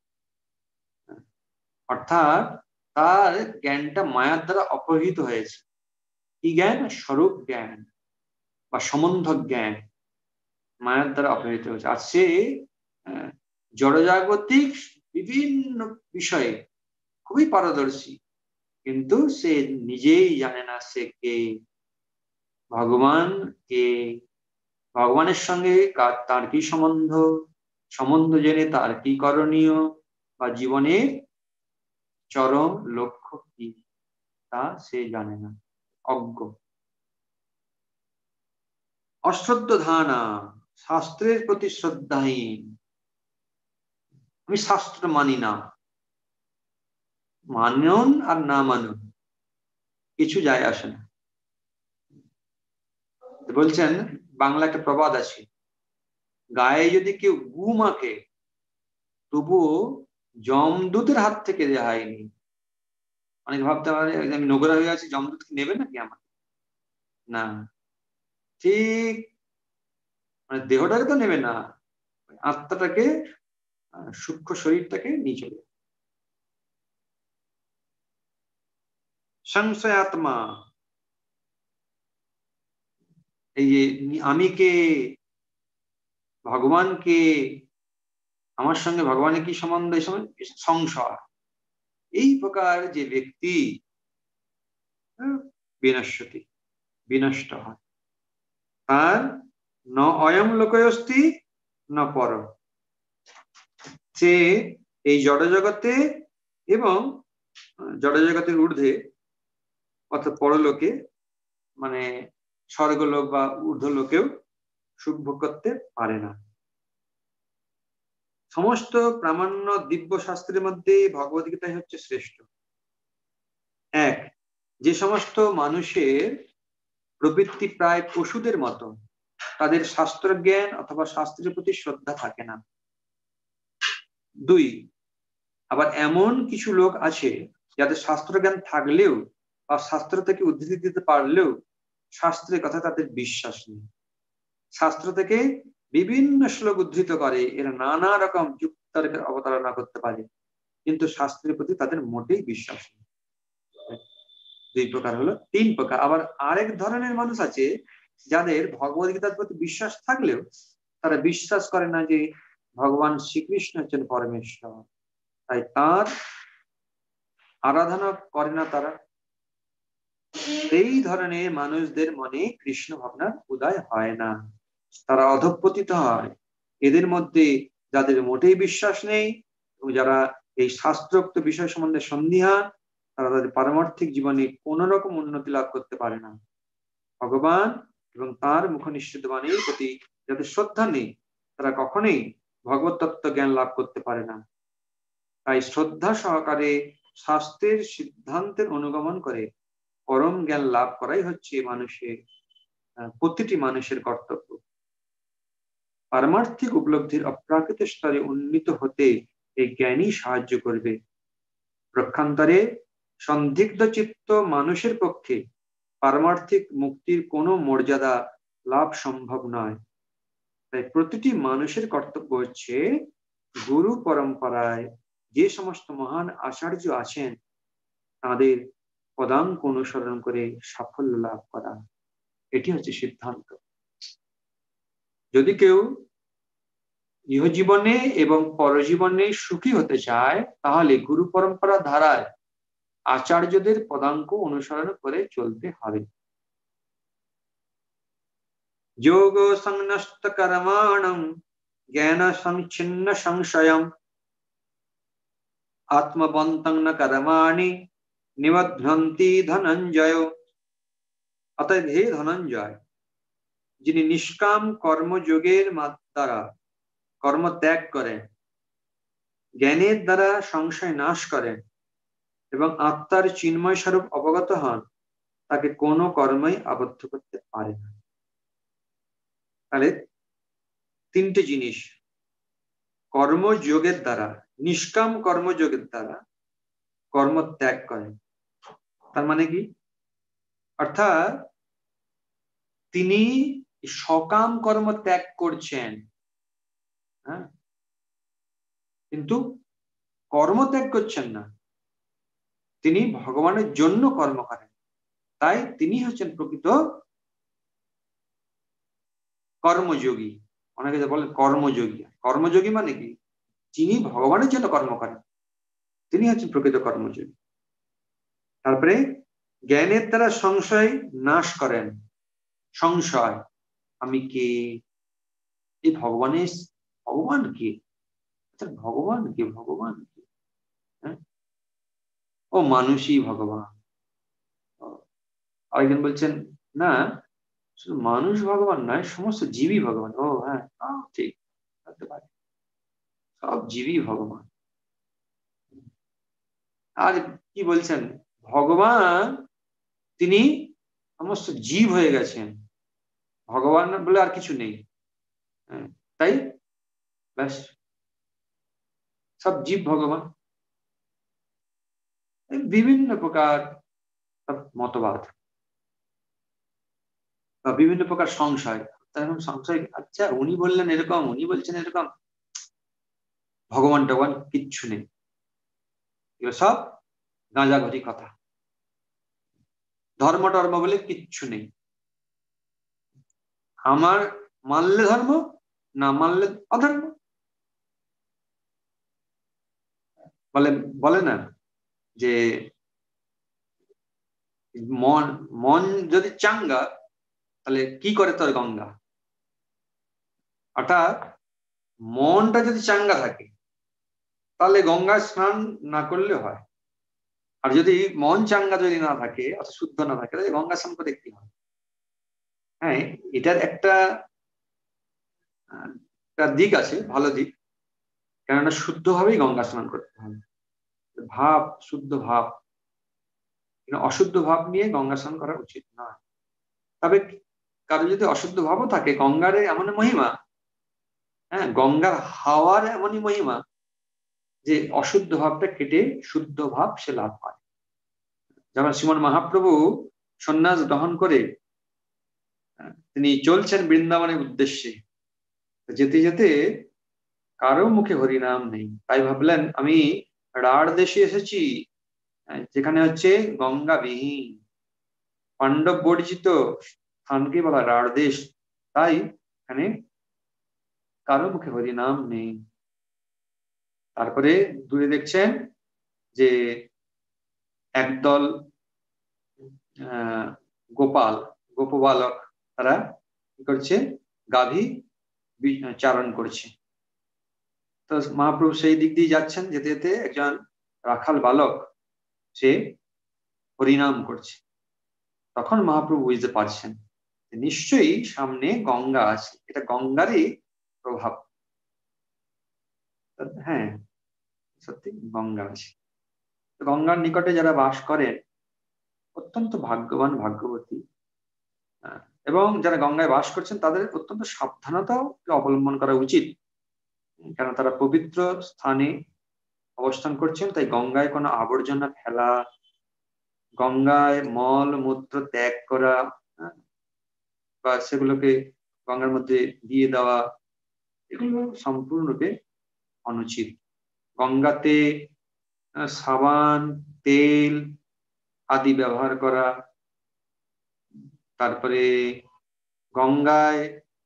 অর্থাৎ তার জ্ঞানটা মায়ার দ্বারা অপহৃত হয়েছে। কি জ্ঞান? স্বরূপ জ্ঞান বা সম্বন্ধ জ্ঞান মায়ার দ্বারা অপহৃত হয়েছে। আর সে জড়জাগতিক বিভিন্ন বিষয়ে খুবই পারদর্শী, কিন্তু সে নিজেই জানে না সে কে। ভগবান কে, ভগবানের সঙ্গে তার কি সম্বন্ধ, সম্বন্ধ জেনে তার কি করণীয় বা জীবনের চরম লক্ষ্য কি তা সে জানে না, অজ্ঞ। অশ্রদ্ধ ধানা, শাস্ত্রের প্রতি শ্রদ্ধাহীন। আমি শাস্ত্র মানি না, মানুন আর না মানুন কিছু যায় আসে না। বলছেন বাংলা একটা প্রবাদ আছে, গায়ে যদি কেউ গু মাখে তবুও যমদূতের হাত থেকে রেহাই নেই। অনেক ভাবতে পারে আমি নোংরা হয়ে আছি, যমদূত কি নেবে নাকি আমার? না, ঠিক মানে দেহটাকে তো নেবে না, আত্মাটাকে, সূক্ষ্ম শরীরটাকে নিয়ে চলে। সংশয় আত্মা, এই যে আমি কে, ভগবান কে, আমার সঙ্গে ভগবানের কি সম্বন্ধ, এই সময় সংশয়। এই প্রকার যে ব্যক্তি বিনশ্যতি, বিনষ্ট হয়। আর ন অয়ম লোকয়স্তি ন পর, সে এই জড় জগতে এবং জড় জগতের ঊর্ধ্বে অর্থাৎ পরলোকে মানে স্বর্গলোক বা ঊর্ধ্ব লোকেও সুখ ভোগ করতে পারে না। সমস্ত প্রামাণ্য দিব্য শাস্ত্রের মধ্যে ভগবদ্গীতাই হচ্ছে শ্রেষ্ঠ। এক, যে সমস্ত মানুষের প্রবৃত্তি প্রায় পশুদের মতো, তাদের শাস্ত্র জ্ঞান অথবা শাস্ত্রের প্রতি শ্রদ্ধা থাকে না। দুই, আবার এমন কিছু লোক আছে যাদের শাস্ত্র জ্ঞান থাকলেও বা শাস্ত্র থেকে উদ্ধৃতি দিতে পারলেও শাস্ত্রের কথা তাদের বিশ্বাস নেই। শাস্ত্র থেকে বিভিন্ন শ্লোক উদ্ধৃত করে, এরা নানা রকম যুক্তার্থের অবতারণা করতে পারে, কিন্তু শাস্ত্রের প্রতি তাদের মোটেই বিশ্বাস নেই। দুই প্রকার হলো। তিন প্রকার, আবার আরেক ধরনের মানুষ আছে যাদের ভগবদ্গীতার প্রতি বিশ্বাস থাকলেও তারা বিশ্বাস করে না যে ভগবান শ্রীকৃষ্ণ হচ্ছেন পরমেশ্বর, তাই তার আরাধনা করে না তারা। এই ধরনের মানুষদের মনে কৃষ্ণ ভাবনার উদয় হয় না, তারা অধঃপতিত হয়। এদের মধ্যে যাদের মোটেই বিশ্বাস নেই এবং যারা এই শাস্ত্রোক্ত বিষয় সম্বন্ধে সন্দিহান, তারা তাদের পারমার্থিক জীবনে কোন রকম উন্নতি লাভ করতে পারে না। ভগবান এবং তার মুখনিঃসৃত বাণীর প্রতি যাদের শ্রদ্ধা নেই, তারা কখনোই ভগবত তত্ত্ব জ্ঞান লাভ করতে পারে না। তাই শ্রদ্ধা সহকারে শাস্ত্রের সিদ্ধান্তের অনুগমন করে পরম জ্ঞান লাভ করাই হচ্ছে মানুষের, প্রতিটি মানুষের কর্তব্য। পারমার্থিক উপলব্ধির অপ্রাকৃত স্তরে উন্নীত হতে এই জ্ঞানই সাহায্য করবে। প্রক্ষান্তরে সন্দিগ্ধ চিত্ত মানুষের পক্ষে পারমার্থিক মুক্তির কোনো মর্যাদা লাভ সম্ভব নয়। তাই প্রতিটি মানুষের কর্তব্য হচ্ছে গুরু পরম্পরায় যে সমস্ত মহান আচার্য আছেন তাদের পদাঙ্ক অনুসরণ করে সাফল্য লাভ করা, এটি হচ্ছে সিদ্ধান্ত। যদি কেউ ইহজীবনে এবং পরজীবনে সুখী হতে চায় তাহলে গুরু পরম্পরা ধারায় আচার্যদের পদাঙ্ক অনুসরণ করে চলতে হবে। যোগ সংনষ্ট কর্মাণং জ্ঞান সংচ্ছিন্ন সংশয়ম আত্মবন্তং ন কর্মাণি নিবধ্নন্তি ধনঞ্জয়। অতএব হে ধনঞ্জয়, যিনি নিষ্কাম কর্মযোগের দ্বারা কর্ম ত্যাগ করেন, জ্ঞানের দ্বারা সংশয় নাশ করেন এবং আত্মার চিন্ময় স্বরূপ অবগত হন, তাকে কোনো কর্মই আবদ্ধ করতে পারে না। তাহলে তিনটে জিনিস, কর্মযোগের দ্বারা, নিষ্কাম কর্মযোগের দ্বারা কর্ম ত্যাগ করেন, তার মানে কি? অর্থাৎ তিনি সকাম কর্ম ত্যাগ করছেন, হ্যাঁ, কিন্তু কর্ম ত্যাগ করছেন না, তিনি ভগবানের জন্য কর্ম করেন। তাই তিনি হচ্ছেন প্রকৃত কর্মযোগী। অনেকে বলেন কর্মযোগী, কর্মযোগী মানে কি? যিনি ভগবানের জন্য কর্ম করেন তিনি হচ্ছেন প্রকৃত কর্মযোগী। তারপরে জ্ঞানের দ্বারা সংশয় নাশ করেন, সংশয়, আমি কে, এই ভগবানের ভগবান কে, ভগবান কে ভগবান কে, হ্যাঁ ও মানুষই ভগবান। আরেকজন বলছেন না, শুধু মানুষ ভগবান নয়, সমস্ত জীবই ভগবান। ও হ্যাঁ, ঠিক হতে পারে, সব জীবই ভগবান। আর কি বলছেন, ভগবান তিনি সমস্ত জীব হয়ে গেছেন, ভগবান বলে আর কিছু নেই। তাই ব্যাস, সব জীব ভগবান। বিভিন্ন প্রকার মতবাদ বা বিভিন্ন প্রকার সংশয়, এখন সংশয়, আচ্ছা উনি বললেন এরকম, উনি বলছেন এরকম, ভগবান টগবান কিচ্ছু নেই, এগুলো সব গাঁজাঘটি কথা। ধর্ম টর্ম বলে কিচ্ছু নেই, আমার মানলে ধর্ম, না মানলে অধর্ম। বলে বলে না যে মন মন যদি চাঙ্গা তাহলে কি করে তোর গঙ্গা, অর্থাৎ মনটা যদি চাঙ্গা থাকে তাহলে গঙ্গায় স্নান না করলে হয়, আর যদি মন চাঙ্গা যদি না থাকে অর্থাৎ শুদ্ধ না থাকে তাহলে গঙ্গা স্নান করে কি হয়। হ্যাঁ, এটার একটা দিক আছে, ভালো দিক, কেননা শুদ্ধভাবেই গঙ্গা স্নান করতে হবে, ভাব শুদ্ধ ভাব, অশুদ্ধ ভাব নিয়ে গঙ্গা স্নান করা উচিত নয়। তবে কারো যদি অশুদ্ধ ভাবও থাকে, গঙ্গার এমন মহিমা, হ্যাঁ গঙ্গার হাওয়ার এমনই মহিমা যে অশুদ্ধ ভাবটা কেটে শুদ্ধ ভাব সে লাভ হয়। যখন শ্রীমন মহাপ্রভু সন্ন্যাস গ্রহণ করে তিনি চলছেন বৃন্দাবনের উদ্দেশ্যে, যেতে যেতে কারো মুখে হরিনাম নেই, তাই ভাবলেন আমি রাঢ় দেশে এসেছি, যেখানে হচ্ছে গঙ্গা বিহীন পাণ্ডব বর্জিত স্থানকে বলা রাঢ় দেশ, তাই এখানে কারো মুখে হরিনাম নেই। তারপরে দূরে দেখছেন যে একদল আহ গোপাল গোপবালক তারা কি করছে, গাভী চারণ করছে। তো মহাপ্রভু সেই দিক দিয়ে যাচ্ছেন, যেতে যেতে একজন রাখাল বালক সে হরিনাম করছে। তখন মহাপ্রভু বুঝতে পারছেন নিশ্চয়ই সামনে গঙ্গা আছে, এটা গঙ্গারই প্রভাব। হ্যাঁ সত্যি গঙ্গা আছে, গঙ্গার নিকটে যারা বাস করেন অত্যন্ত ভাগ্যবান ভাগ্যবতী, এবং যারা গঙ্গায় বাস করছেন তাদের অত্যন্ত সাবধানতাও অবলম্বন করা উচিত, কেন তারা পবিত্র স্থানে অবস্থান করছেন। তাই গঙ্গায় কোনো আবর্জনা ফেলা, গঙ্গায় মল মূত্র ত্যাগ করা বা সেগুলোকে গঙ্গার মধ্যে দিয়ে দেওয়া, এগুলো সম্পূর্ণরূপে অনুচিত। গঙ্গাতে সাবান তেল আদি ব্যবহার করা, তারপরে গঙ্গায়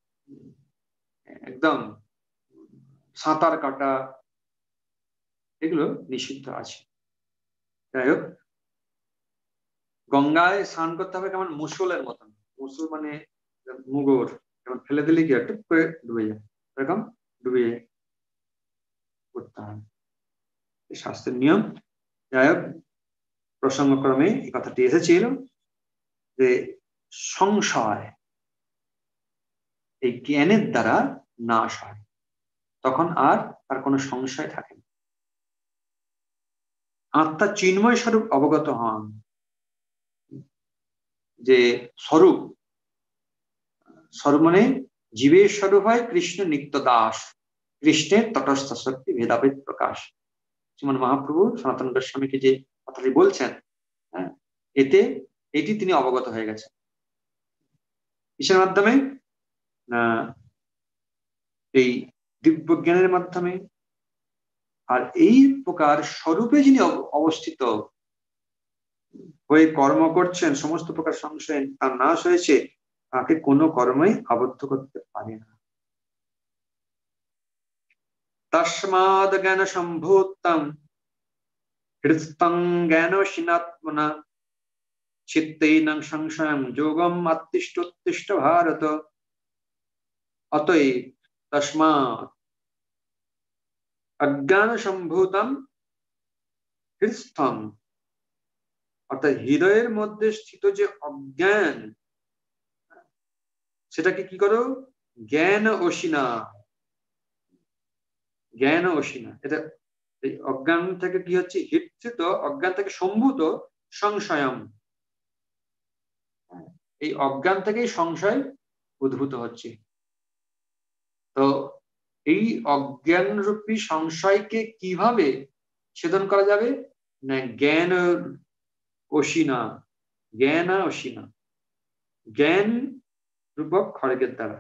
একদম সাঁতার কাটা, এগুলো নিষিদ্ধ আছে। যাই হোক, গঙ্গায় স্নান করতে হবে কেমন মুসলের মতন, মুসল মানে মুগর, যেমন ফেলে দিলে কি একটা করে ডুবে যায়, এরকম ডুবে করতে হবে, শাস্ত্রের নিয়ম। যাই হোক, প্রসঙ্গক্রমে এই কথাটি এসেছিল যে সংশয় এই জ্ঞানের দ্বারা নাশ হয়, তখন আর তার কোনো সংশয় থাকে না। আত্মা চিন্ময় স্বরূপ অবগত হন, যে স্বরূপ স্বরূপ মানে জীবের স্বরূপ হয় কৃষ্ণ নিত্য দাস, কৃষ্ণের তটস্থ শক্তি ভেদাভেদ প্রকাশ। শ্রীমন মহাপ্রভু সনাতন গোস্বামীকে যে কথাটি বলছেন, হ্যাঁ এতে এটি তিনি অবগত হয়ে গেছেন কিসের মাধ্যমে, আহ এই দিব্য জ্ঞানের মাধ্যমে। আর এই প্রকার স্বরূপে যিনি অবস্থিত হয়ে কর্ম করছেন, সমস্ত প্রকার সংশয় তার নাশ হয়েছে, তাকে কোনো কর্মই আবদ্ধ করতে পারে না। তস্মাদ জ্ঞান সম্ভূতম হৃদয়ং জ্ঞানশীনাত্মনা চিত্তৈনং সংশয়ং যোগম আত্তিষ্ঠোত্তিষ্ঠ ভারত। অতএব তস্মাৎ অজ্ঞান সম্ভূতম হৃৎস্থম, অর্থাৎ হৃদয়ের মধ্যে স্থিত যে অজ্ঞান, সেটাকে কি করো? জ্ঞান অসিনা, জ্ঞান অসিনা। এটা এই অজ্ঞান থেকে কি হচ্ছে? হৃৎস্থিত অজ্ঞান থেকে সম্ভূত সংশয়ম, এই অজ্ঞান থেকেই সংশয় উদ্ভূত হচ্ছে। তো এই অজ্ঞান রূপী সংশয়কে কিভাবে ছেদন করা যাবে? না জ্ঞান অসিনা, জ্ঞান অসিনা, জ্ঞান রূপক খড়গের দ্বারা।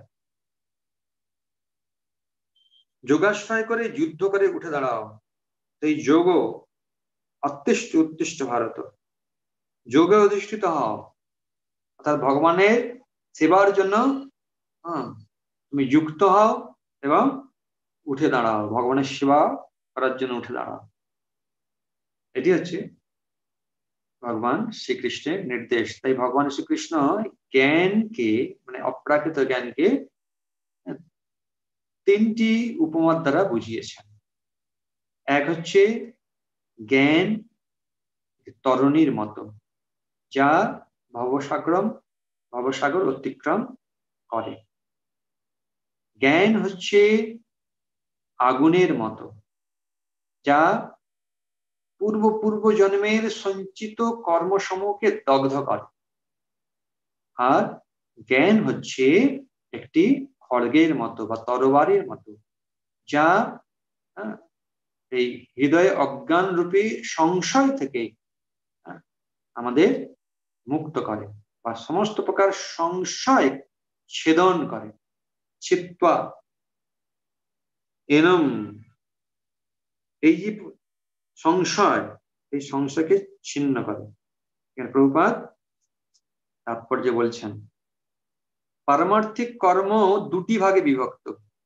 যোগাশ্রয় করে যুদ্ধ করে উঠে দাঁড়াও। এই যোগ অত্যিষ্ট উত্তিষ্ট ভারত, যোগে অধিষ্ঠিত হও, অর্থাৎ ভগবানের সেবার জন্য হ্যাঁ তুমি যুক্ত হও এবং উঠে দাঁড়াও, ভগবানের সেবা করার জন্য উঠে দাঁড়াও। এটি হচ্ছে ভগবান শ্রীকৃষ্ণের নির্দেশ। তাই ভগবান শ্রীকৃষ্ণ জ্ঞানকে মানে অপ্রাকৃত জ্ঞানকে তিনটি উপমার দ্বারা বুঝিয়েছেন। এক হচ্ছে জ্ঞান তরণীর মতো, যা ভবসাগরম ভবসাগর অতিক্রম করে। জ্ঞান হচ্ছে আগুনের মতো, যা পূর্ব পূর্ব জন্মের সঞ্চিত কর্মসমূহকে দগ্ধ করে। আর জ্ঞান হচ্ছে একটি খড়গের মতো বা তরবারির মতো, যা এই হৃদয়ে অজ্ঞান রূপী সংশয় থেকে আমাদের মুক্ত করে বা সমস্ত প্রকার সংশয় ছেদন করে। চিত্বা এনম, এই যে সংশয়, এই সংশয়কে ছিন্ন করে। প্রভুপাদ তাৎপর্য বলছেন, পারমার্থিক কর্ম দুটি ভাগে বিভক্ত,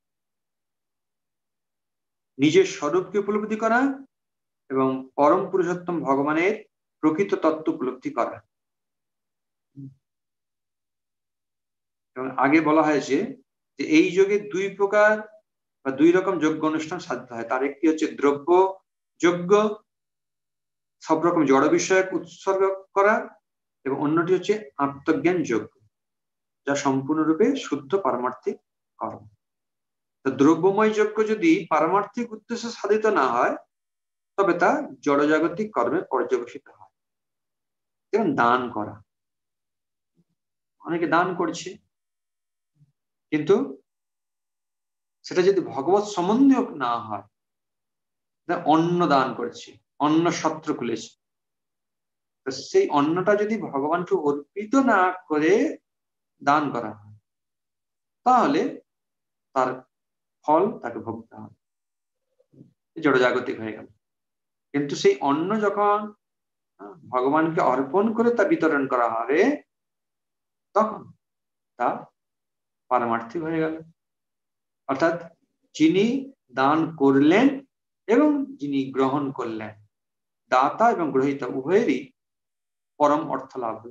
নিজের স্বরূপকে উপলব্ধি করা এবং পরম পুরুষোত্তম ভগবানের প্রকৃত তত্ত্ব উপলব্ধি করা। এবং আগে বলা হয়েছে যে এই যোগে দুই প্রকার বা দুই রকম যজ্ঞ অনুষ্ঠান সাধ্য হয়। তার একটি হচ্ছে দ্রব্য যজ্ঞ, সব রকম জড় বিষয়ক উৎসর্গ করা, এবং অন্যটি হচ্ছে আত্মজ্ঞান যজ্ঞ, যা সম্পূর্ণরূপে শুদ্ধ পারমার্থিক কর্ম। তো দ্রব্যময় যজ্ঞ যদি পারমার্থিক উদ্দেশ্য সাধিত না হয়, তবে তা জড়জাগতিক কর্মে পর্যবেসিত হয়। যেমন দান করা, অনেকে দান করছে, কিন্তু সেটা যদি ভগবত সম্বন্ধীয় না হয়, অন্ন দান করছে, অন্ন সত্র খুলেছে, তো সেই অন্নটা যদি ভগবানকে অর্পিত না করে দান করা হয়, তাহলে তার ফল তাকে ভোগতে হবে, জড়জাগতিক হয়ে গেল। কিন্তু সেই অন্ন যখন ভগবানকে অর্পণ করে তা বিতরণ করা হবে, তখন তা পারমার্থিক হয়ে গেল। অর্থাৎ যিনি দান করলেন এবং যিনি গ্রহণ করলেন, দাতা এবং গ্রহীতা উভয়েরই পরম অর্থ লাভ হল।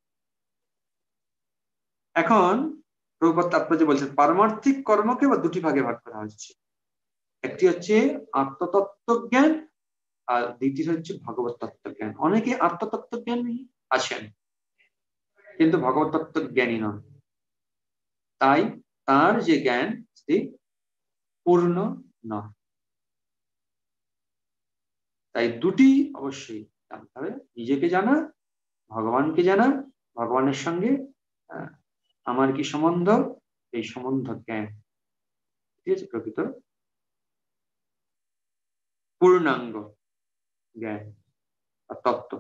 এখন প্রভুপাদ তাৎপর্য বলছেন, পারমার্থিক কর্মকে বা দুটি ভাগে ভাগ করা হচ্ছে। একটি হচ্ছে আত্মতত্ত্ব জ্ঞান আর দ্বিতীয় হচ্ছে ভগবত তত্ত্ব জ্ঞান। অনেকে আত্মতত্ত্ব জ্ঞানী আছেন কিন্তু ভগবত তত্ত্ব জ্ঞানী নন, তাই তার যে জ্ঞান সেটি পূর্ণ নয়। তাই দুটি অবশ্যই জানতে হবে, নিজেকে জানা, ভগবানকে জানা, ভগবানের সঙ্গে আমার কি সম্বন্ধ, এই সম্বন্ধ জ্ঞান, ঠিক আছে, প্রকৃত পূর্ণাঙ্গ জ্ঞান বা তত্ত্ব।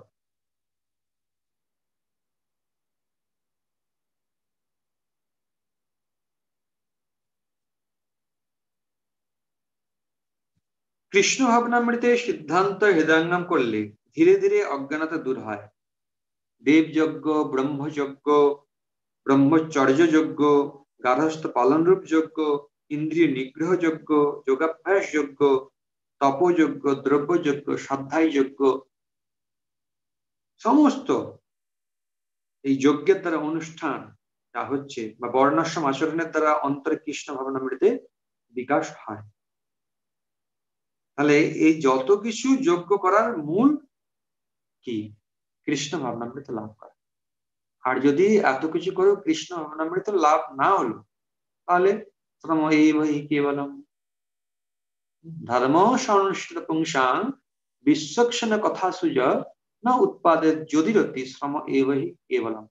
কৃষ্ণ ভাবনামৃতে সিদ্ধান্ত হৃদয়ঙ্গম করলে ধীরে ধীরে অজ্ঞানতা দূর হয়। দেবযজ্ঞ, ব্রহ্মযজ্ঞ, ব্রহ্মচর্য যজ্ঞ, গার্হস্থ্য পালনরূপ যজ্ঞ, ইন্দ্রিয় নিগ্রহ যজ্ঞ, যোগাভ্যাস যজ্ঞ, তপযজ্ঞ, দ্রব্যযজ্ঞ, স্বাধ্যায় যজ্ঞ, সমস্ত এই যজ্ঞের দ্বারা অনুষ্ঠান যা হচ্ছে বা বর্ণাশ্রম আচরণের দ্বারা অন্তরে কৃষ্ণ ভাবনামৃতে বিকাশ হয়। তাহলে এই যত কিছু যজ্ঞ করার মূল কি? কৃষ্ণ ভাবনামৃত লাভ করা। আর যদি এত কিছু করেও কৃষ্ণ ভাবনামৃত লাভ না হলো, তাহলে কেবলম ধর্ম সংশ্লিষ্ট পুংসাং বিশ্বক্ষণ কথা সুজ না উৎপাদে যদিরতি শ্রম এবহি কেবলম।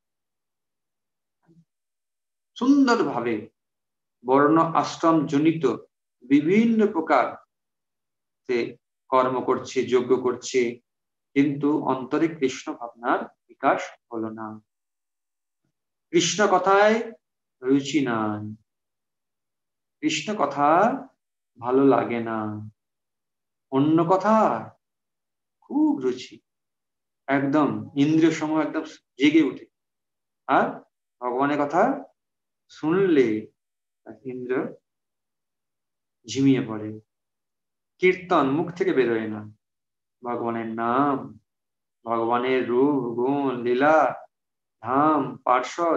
সুন্দরভাবে বর্ণ আশ্রম জনিত বিভিন্ন প্রকার সে কর্ম করছে, যজ্ঞ করছে, কিন্তু অন্তরে কৃষ্ণ ভাবনার বিকাশ হলো না। কৃষ্ণ কথায় রুচি নাই, কৃষ্ণ কথা ভালো লাগে না, অন্য কথা খুব রুচি, একদম ইন্দ্রিয় সমূহ একদম জেগে উঠে। আর ভগবানের কথা শুনলে ইন্দ্র ঝিমিয়ে পড়ে, কীর্তন মুখ থেকে বেরোয় না, ভগবানের নাম, ভগবানের রূপ গুণ লীলা ধাম পার্শ্বদ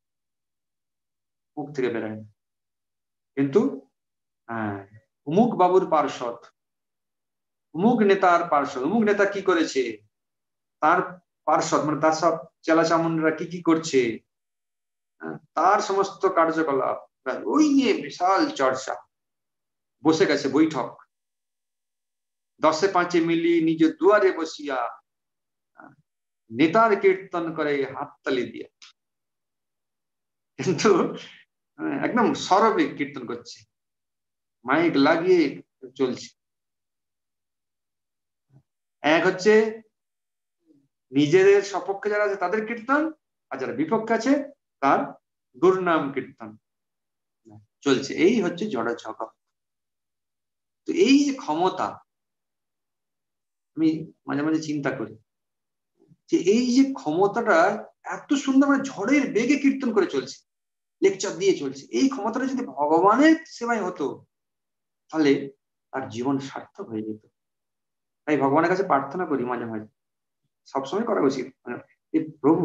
মুখ থেকে বেরোয় না। কিন্তু হ্যাঁ, অমুক বাবুর পার্শ্বদ, অমুক নেতার পার্শ্বদ, অমুক নেতা কি করেছে, তার পার্শ্বদ মানে তার সব চেলা চামুন্ডরা কি কি করছে, তার সমস্ত কার্যকলাপ, ওই নিয়ে বিশাল চর্চা, বসে গেছে বৈঠক, দশে পাঁচে মিলি নিজ দুয়ারে বসিয়া নেতার কীর্তন করে হাততালি দিয়ে, কিন্তু একদম সরবে কীর্তন করছে, মাইক লাগিয়ে চলছে। এক হচ্ছে নিজেদের সপক্ষে যারা আছে তাদের কীর্তন, আর যারা বিপক্ষে আছে তার দুর্নাম কীর্তন চলছে। এই হচ্ছে জড় জগৎ। তো এই যে ক্ষমতা, আমি মাঝে মাঝে চিন্তা করি যে এই যে ক্ষমতাটা এত সুন্দর, মানে ঝড়ের বেগে কীর্তন করে চলছে, লেকচার দিয়ে চলছে, এই ক্ষমতাটা যদি ভগবানের সেবায় হতো তাহলে তার জীবন সার্থক হয়ে যেত। তাই ভগবানের কাছে প্রার্থনা করি মাঝে মাঝে, সবসময় করা উচিত, এই প্রভু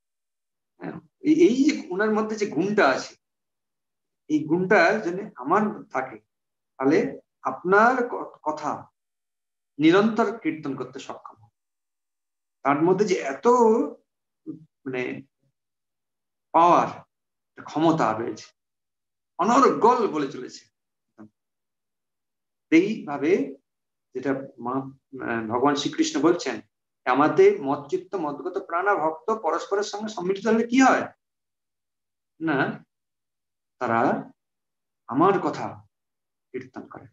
এই যে ওনার মধ্যে যে গুণটা আছে, এই গুণটা যদি আমার থাকে তাহলে আপনার কথা নিরন্তর কীর্তন করতে সক্ষম। তার মধ্যে যে এত মানে পাওয়ার, ক্ষমতা রয়েছে, অনর্গল বলে চলেছে। এইভাবে যেটা মা ভগবান শ্রীকৃষ্ণ বলছেন, আমাদের মৎচিত্ত মদগত প্রাণা ভক্ত পরস্পরের সঙ্গে সম্মিলিত হলে কি হয় না, তারা আমার কথা কীর্তন করে,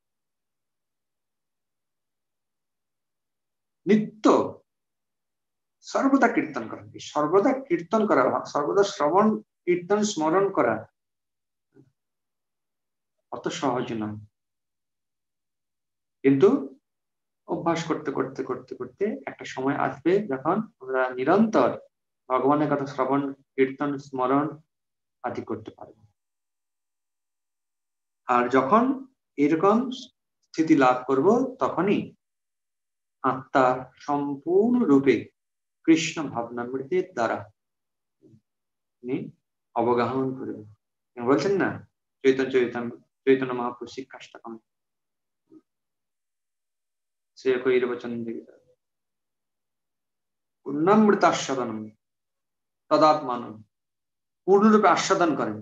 নিত্য সর্বদা কীর্তন করা। সর্বদা কীর্তন করা, সর্বদা শ্রবণ কীর্তন স্মরণ করা অত সহজ নয়, কিন্তু অভ্যাস করতে করতে করতে করতে একটা সময় আসবে যখন আমরা নিরন্তর ভগবানের কথা শ্রবণ কীর্তন স্মরণ আদি করতে পারব। আর যখন এরকম স্থিতি লাভ করব, তখনই আত্মা সম্পূর্ণরূপে কৃষ্ণ ভাবনামৃতের দ্বারা তিনি অবগাহন করবেন। বলছেন না চৈতন্য চৈতন্য চৈতন্য মহাপ্রভু শিক্ষাষ্টকম পূর্ণামৃত আস্বাদন তদাত্মান, পূর্ণরূপে আস্বাদন করেন,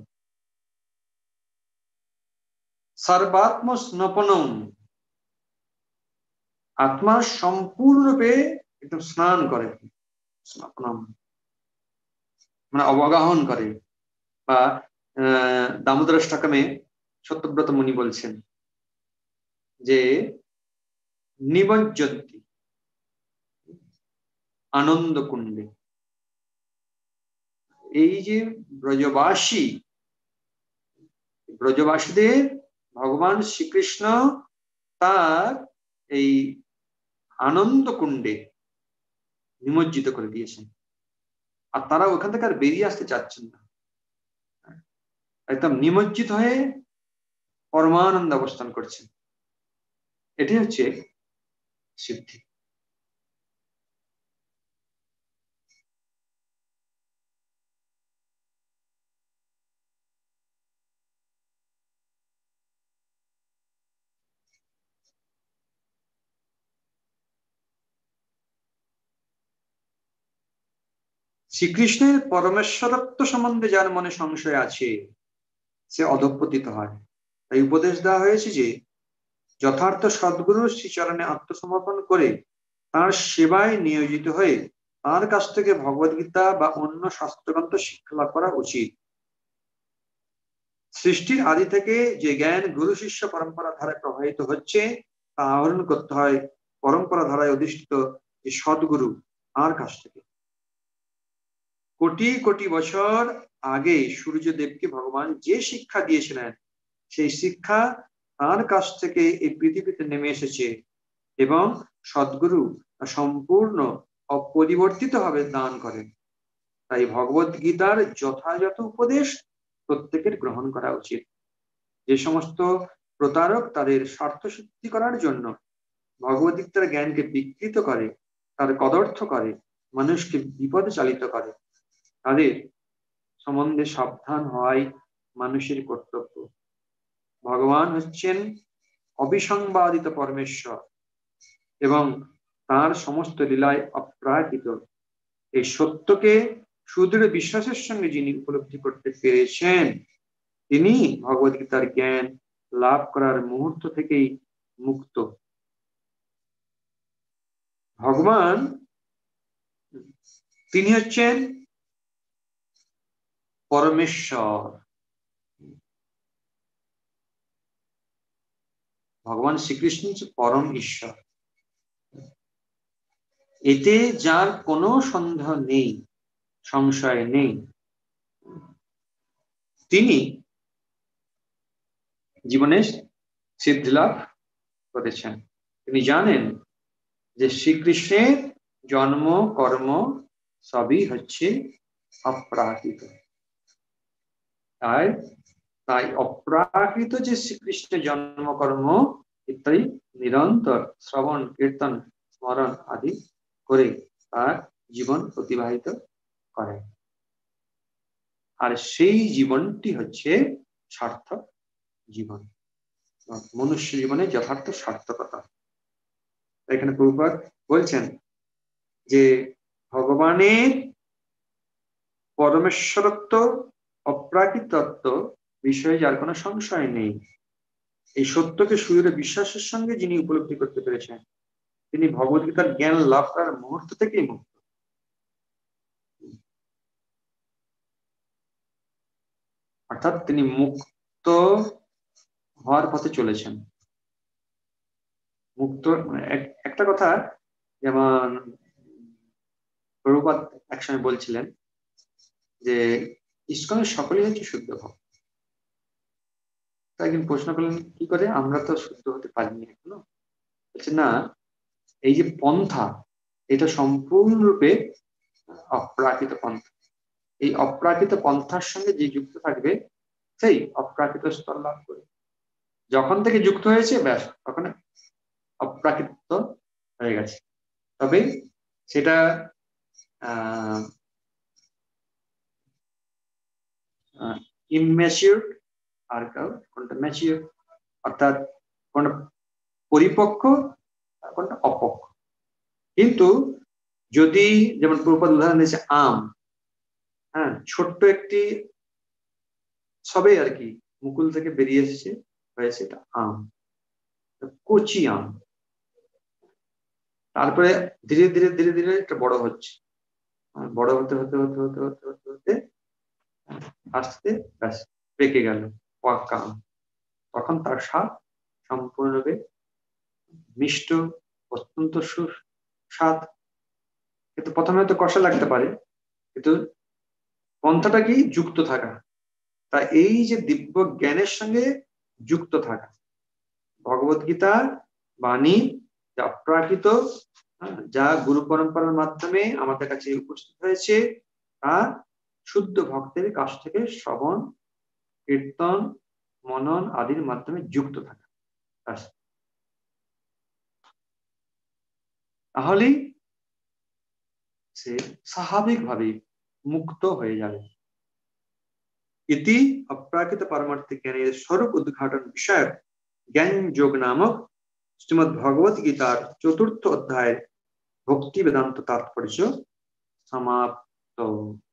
সর্বাত্ম স্নপনম, আত্মা সম্পূর্ণরূপে একটু স্নান করে, স্নপনম মানে অবগাহন করে। বা আহ দামোদরাষ্টকমে সত্যব্রত মুনি বলছেন যে নিমজ্জন্তি আনন্দ কুণ্ডে, এই যে ব্রজবাসী, ব্রজবাসীদের ভগবান শ্রীকৃষ্ণ তার এই আনন্দ কুণ্ডে নিমজ্জিত করে দিয়েছেন, আর তারা ওখান থেকে আর বেরিয়ে আসতে চাচ্ছেন না, একদম নিমজ্জিত হয়ে পরমানন্দ অবস্থান করছেন। এটি হচ্ছে সিদ্ধি। শ্রীকৃষ্ণের পরমেশ্বরত্ব সম্বন্ধে যার মনে সংশয় আছে সে অধঃপতিত হয়। তাই উপদেশ দেওয়া হয়েছে যে যথার্থ সদ্গুরু শ্রীচরণে আত্মসমর্পণ করে তার সেবায় নিয়োজিত হয়ে তার কাছ থেকে ভগবদ্গীতা বা অন্য শাস্ত্রগ্রন্থ শিক্ষা লাভ করা উচিত। সৃষ্টির আদি থেকে যে জ্ঞান গুরু শিষ্য পরম্পরা ধারায় প্রবাহিত হচ্ছে তা আহরণ করতে হয় পরম্পরা ধারায় অধিষ্ঠিত যে সদ্গুরু তার কাছ থেকে। কোটি কোটি বছর আগে সূর্যদেবকে ভগবান যে শিক্ষা দিয়েছিলেন সেই শিক্ষা তার কাছ থেকে এই পৃথিবীতে নেমে এসেছে এবং সদ্গুরু সম্পূর্ণ অপরিবর্তিত ভাবে দান করেন। তাই ভগবত গীতার যথাযথ উপদেশ প্রত্যেকের গ্রহণ করা উচিত। যে সমস্ত প্রতারক তাদের স্বার্থ সিদ্ধি করার জন্য ভগবত গীতার জ্ঞানকে বিকৃত করে, তার কদর্থ করে, মানুষকে বিপদে চালিত করে, তাদের সম্বন্ধে সাবধান হওয়াই মানুষের কর্তব্য। ভগবান হচ্ছেন অবিসংবাদিত পরমেশ্বর এবং তার সমস্ত লীলায় অপ্রাকৃত। এই সত্যকে সুদৃঢ় বিশ্বাসের সঙ্গে যিনি উপলব্ধি করতে পেরেছেন তিনি ভগবদ্গীতার জ্ঞান লাভ করার মুহূর্ত থেকেই মুক্ত। ভগবান তিনি হচ্ছেন পরমেশ্বর। ভগবান শ্রীকৃষ্ণ হচ্ছে পরম ঈশ্বর। এতে যার কোনো সন্দেহ নেই, সংশয় নেই। তিনি জীবনে সিদ্ধি লাভ করেছেন। তিনি জানেন যে শ্রীকৃষ্ণের জন্ম কর্ম সবই হচ্ছে অপ্রাকৃত। তাই তাই অপ্রাকৃত যে শ্রীকৃষ্ণের জন্ম কর্ম ইত্যাদি নিরন্তর শ্রবণ কীর্তন স্মরণ আদি করে তার জীবন অতিবাহিত করে। আর সেই জীবনটি হচ্ছে সার্থক জীবন, মনুষ্য জীবনে যথার্থ সার্থকতা। এখানে প্রভুপাদ বলছেন যে ভগবানের পরমেশ্বরত্ব অপ্রাকৃতত্ব বিষয়ে যার কোনো সংশয় নেই, এই সত্যকে সুদৃঢ় বিশ্বাসের সঙ্গে যিনি উপলব্ধি করতে পেরেছেন তিনি ভগবদ্গীতার জ্ঞান লাভ করার মুহূর্ত থেকেই মুক্ত। অর্থাৎ তিনি মুক্ত হওয়ার পথে চলেছেন। মুক্ত একটা কথা যেমন প্রভুপাদ একসময় বলছিলেন যে ইস্কনের সকলেই হচ্ছে শুদ্ধ ভক্ত। তাই একদিন প্রশ্ন করলেন কি করে আমরা তো শুদ্ধ হতে পারিনি এখনো। বলছে না, এই যে পন্থা এটা সম্পূর্ণরূপে অপ্রাকৃত পন্থা। এই অপ্রাকৃত পন্থার সঙ্গে যে যুক্ত থাকবে সেই অপ্রাকৃত স্তর লাভ করবে। যখন থেকে যুক্ত হয়েছে ব্যাস তখন অপ্রাকৃত হয়ে গেছে। তবে সেটা আহ ইম্যাচিউর আর কোনটা ম্যাচিউর, অর্থাৎ কোনটা পরিপক্ক আর কোনটা অপক্ষ। কিন্তু যদি যেমন প্রভুপাদ উদাহরণ দিয়েছে আম, হ্যাঁ ছোট্ট একটি সবে আর কি মুকুল থেকে বেরিয়ে এসেছে, হয়েছে এটা আম, কচি আম। তারপরে ধীরে ধীরে ধীরে ধীরে এটা বড় হচ্ছে, বড় হতে হতে হতে হতে হতে হতে হতে আস্তে ব্যাস পেকে গেল পাকা আম। তখন তার স্বাদ সম্পূর্ণরূপে মিষ্ট, অত্যন্ত সুস্বাদ। কিন্তু প্রথমে হয়তো কষা লাগতে পারে, কিন্তু পন্থাটা কি যুক্ত থাকা। তা এই যে দিব্য জ্ঞানের সঙ্গে যুক্ত থাকা, ভগবদ্গীতার বাণী যা অপ্রাকৃত, যা গুরু পরম্পরার মাধ্যমে আমাদের কাছে উপস্থিত হয়েছে তা শুদ্ধ ভক্তের কাছ থেকে শ্রবণ কীর্তন মনন আদির মাধ্যমে যুক্ত থাকা, তাহলেই সে স্বাভাবিকভাবে মুক্ত হয়ে যাবে। ইতি অপ্রাকৃত পারমার্থিক জ্ঞানের স্বরূপ উদ্ঘাটন বিষয়ক জ্ঞান যোগ নামক শ্রীমদ্ ভগবত গীতার চতুর্থ অধ্যায়ের ভক্তি বেদান্ত তাৎপর্য সমাপ্ত। তো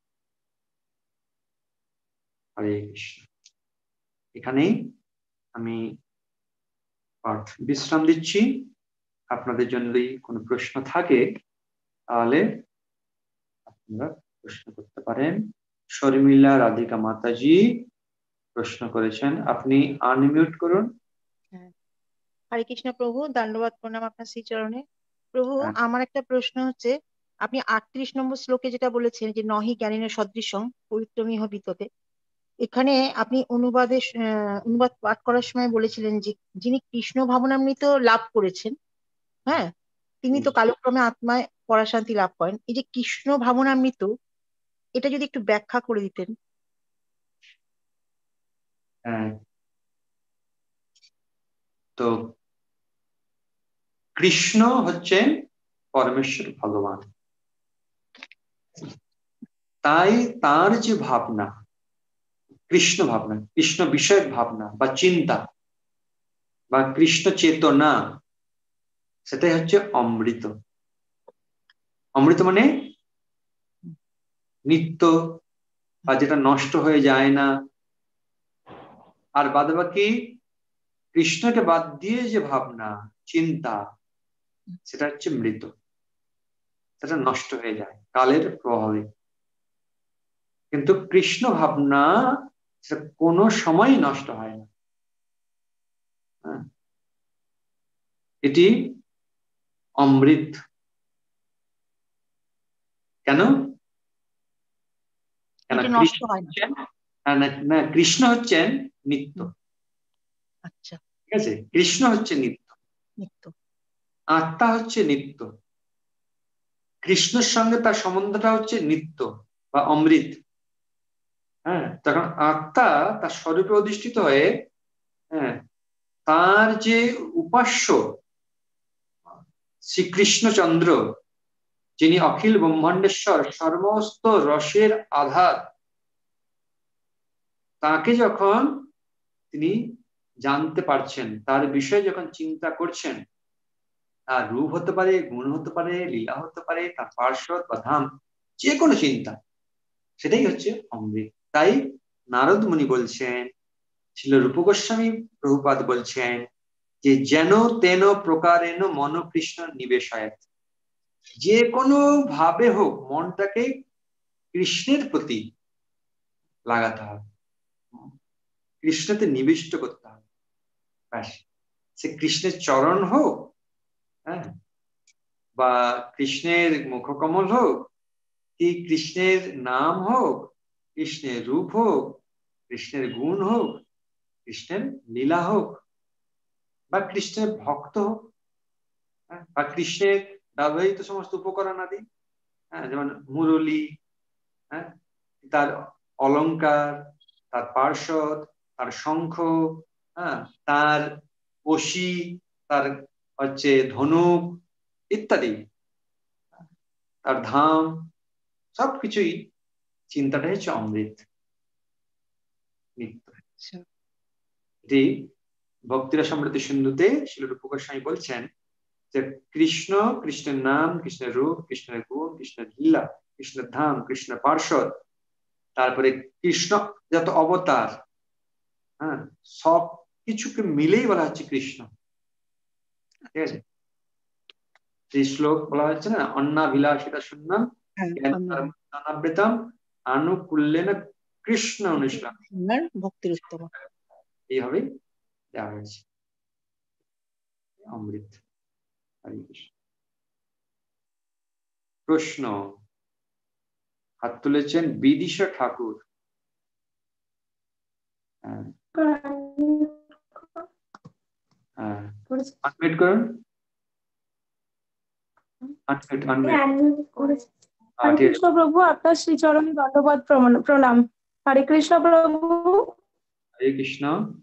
হরে কৃষ্ণ। এখানেই আমি পাঠ বিশ্রাম দিচ্ছি। আপনাদের জন্য যদি কোনো প্রশ্ন থাকে তাহলে আপনারা প্রশ্ন করতে পারেন। শর্মিলা রাধিকা মাতাজি প্রশ্ন করেছেন, আপনি আনমিউট করুন। হরে কৃষ্ণ প্রভু, দণ্ডবাদ প্রণাম আপনার শ্রীচরণে। প্রভু, হ্যাঁ। আমার একটা প্রশ্ন হচ্ছে, আপনি আটত্রিশ নম্বর শ্লোকে যেটা বলেছেন যে নহি জ্ঞানের সদৃশং পবিত্রমিহ বিততে, এখানে আপনি অনুবাদে আহ, অনুবাদ পাঠ করার সময় বলেছিলেন যে যিনি কৃষ্ণ ভাবনামৃত লাভ করেছেন, হ্যাঁ, তিনি তো কালক্রমে আত্মায় পরাশান্তি লাভ করেন। এই যে কৃষ্ণ ভাবনামৃত, এটা যদি একটু ব্যাখ্যা করে দিতেন। হ্যাঁ, তো কৃষ্ণ হচ্ছেন পরমেশ্বর ভগবান, তাই তার যে ভাবনা, কৃষ্ণ ভাবনা, কৃষ্ণ বিষয়ক ভাবনা বা চিন্তা বা কৃষ্ণ চেতনা, সেটাই হচ্ছে অমৃত। অমৃত মানে নিত্য, বা যেটা নষ্ট হয়ে যায় না। আর বাদ বাকি কৃষ্ণকে বাদ দিয়ে যে ভাবনা চিন্তা, সেটা হচ্ছে মৃত, সেটা নষ্ট হয়ে যায় কালের প্রভাবে। কিন্তু কৃষ্ণ ভাবনা সেটা কোনো সময় নষ্ট হয় না। হ্যাঁ, এটি অমৃত। কেন? কেন কৃষ্ণ হচ্ছেন না, কৃষ্ণ হচ্ছেন নিত্য। আচ্ছা, ঠিক আছে, কৃষ্ণ হচ্ছে নিত্য, নিত্য, আত্মা হচ্ছে নিত্য। কৃষ্ণের সঙ্গে তার সম্বন্ধটা হচ্ছে নিত্য বা অমৃত। হ্যাঁ, তখন আত্মা তার স্বরূপে অধিষ্ঠিত হয়ে, হ্যাঁ, তার যে উপাস্য শ্রীকৃষ্ণচন্দ্র, যিনি অখিল ব্রহ্মাণ্ডেশ্বর, সমস্ত রসের আধার, তাকে যখন তিনি জানতে পারছেন, তার বিষয়ে যখন চিন্তা করছেন, তার রূপ হতে পারে, গুণ হতে পারে, লীলা হতে পারে, তার পার্শ্বদ বা ধাম, যে কোনো চিন্তা, সেটাই হচ্ছে অমৃত। তাই নারদ মুনি বলছেন, ছিল রূপ গোস্বামী প্রভুপাদ বলছেন যে যেন তেন প্রকারেণ মন কৃষ্ণ নিবেশায়, যে কোনো ভাবে হোক মনটাকে কৃষ্ণের প্রতি লাগাতে হবে, কৃষ্ণতে নিবিষ্ট করতে হবে। ব্যাস, সে কৃষ্ণের চরণ হোক, হ্যাঁ, বা কৃষ্ণের মুখকমল হোক, কি কৃষ্ণের নাম হোক, কৃষ্ণের রূপ হোক, কৃষ্ণের গুণ হোক, কৃষ্ণের লীলা হোক, বা কৃষ্ণের ভক্ত হোক, হ্যাঁ, বা কৃষ্ণের ব্যবহৃত সমস্ত উপকরণ আদি, হ্যাঁ, যেমন মুরলী, হ্যাঁ, তার অলংকার, তার পার্শ্বদ, তার শঙ্খ, হ্যাঁ, তার অসি, তার হচ্ছে ধনুক ইত্যাদি, তার ধাম, সবকিছুই চিন্তাটা হচ্ছে অমৃত, নিত্য। এটি ভক্তিরা সমৃদ্ধি সিন্ধুতে শিল রূপ গোস্বামী বলছেন যে কৃষ্ণ, কৃষ্ণের নাম, কৃষ্ণের রূপ, কৃষ্ণের গুণ, কৃষ্ণের লীলা, কৃষ্ণের ধাম, কৃষ্ণের পার্শ্বদ, তারপরে কৃষ্ণ যত অবতার, হ্যাঁ, সব কিছুকে মিলেই বলা হচ্ছে কৃষ্ণ। ঠিক আছে, এই শ্লোক বলা হচ্ছে না, অন্নাভিলাষিতা শূন্যম জ্ঞানামৃতম আনুকূল্যেন কৃষ্ণ অনুষ্লাম, ভক্তির উত্তম, এইভাবেই দেওয়া হয়েছে অমৃত। হরে কৃষ্ণ। প্রশ্ন হাত তুলেছেন বিদিশা ঠাকুর। হ্যাঁ, হ্যাঁ, আনমিউট করুন। Unmute, unmute. হরে কৃষ্ণ প্রভু, আপনার শ্রীচরণে দণ্ডবাদ প্রণাম। হরে কৃষ্ণ প্রভু। হরে কৃষ্ণ।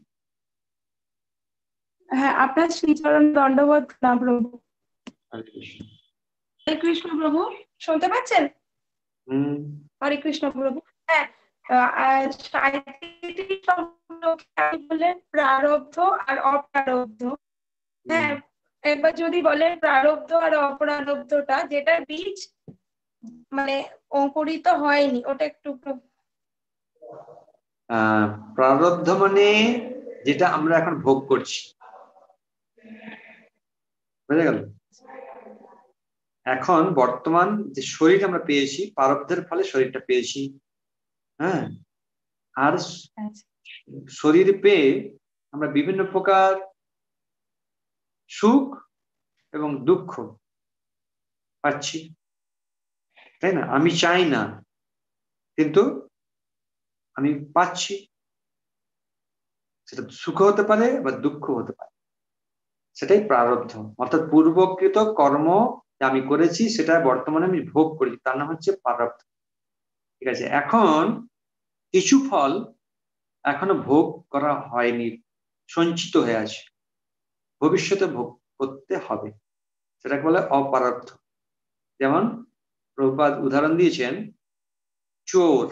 হ্যাঁ, আপনার শ্রীচরণে দণ্ডবাদ প্রণাম প্রভু। হরে কৃষ্ণ। হরে কৃষ্ণ প্রভু, শুনতে পাচ্ছেন? হম। হরে কৃষ্ণ প্রভু। হ্যাঁ, বললেন প্রারব্ধ আর অপ্রারব্ধ। হ্যাঁ, একবার যদি বলেন প্রারব্ধ আর অপ্রারব্ধটা, যেটা বীজ মানে অঙ্কুরিত হয়নি, ওটা একটু প্রভু। আহ প্রারব্ধ মানে যেটা আমরা এখন ভোগ করছি, বুঝে গেল? এখন বর্তমান যে শরীর আমরা পেয়েছি, প্রারব্ধের ফলে শরীরটা পেয়েছি, হ্যাঁ। আর শরীর পেয়ে আমরা বিভিন্ন প্রকার সুখ এবং দুঃখ পাচ্ছি, তাই না? আমি চাই না, কিন্তু আমি পাচ্ছি। সেটা সুখ হতে পারে বা দুঃখ হতে পারে, সেটাই প্রারব্ধ। অর্থাৎ পূর্বকৃত কর্ম যা আমি করেছি সেটা বর্তমানে আমি ভোগ করি, তার নাম হচ্ছে প্রারব্ধ। ঠিক আছে, এখন কিছু ফল এখনো ভোগ করা হয়নি, সঞ্চিত হয়ে আছে, ভবিষ্যতে ভোগ করতে হবে, সেটাকে বলে অপ্রারব্ধ। যেমন প্রভুপাদ উদাহরণ দিয়েছেন, চোর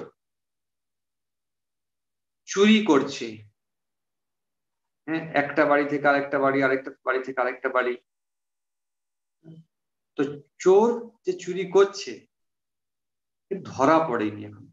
চুরি করছে, হ্যাঁ, একটা বাড়ি থেকে আরেকটা বাড়ি, আরেকটা বাড়ি থেকে আরেকটা বাড়ি। তো চোর যে চুরি করছে ধরা পড়েনি, এখন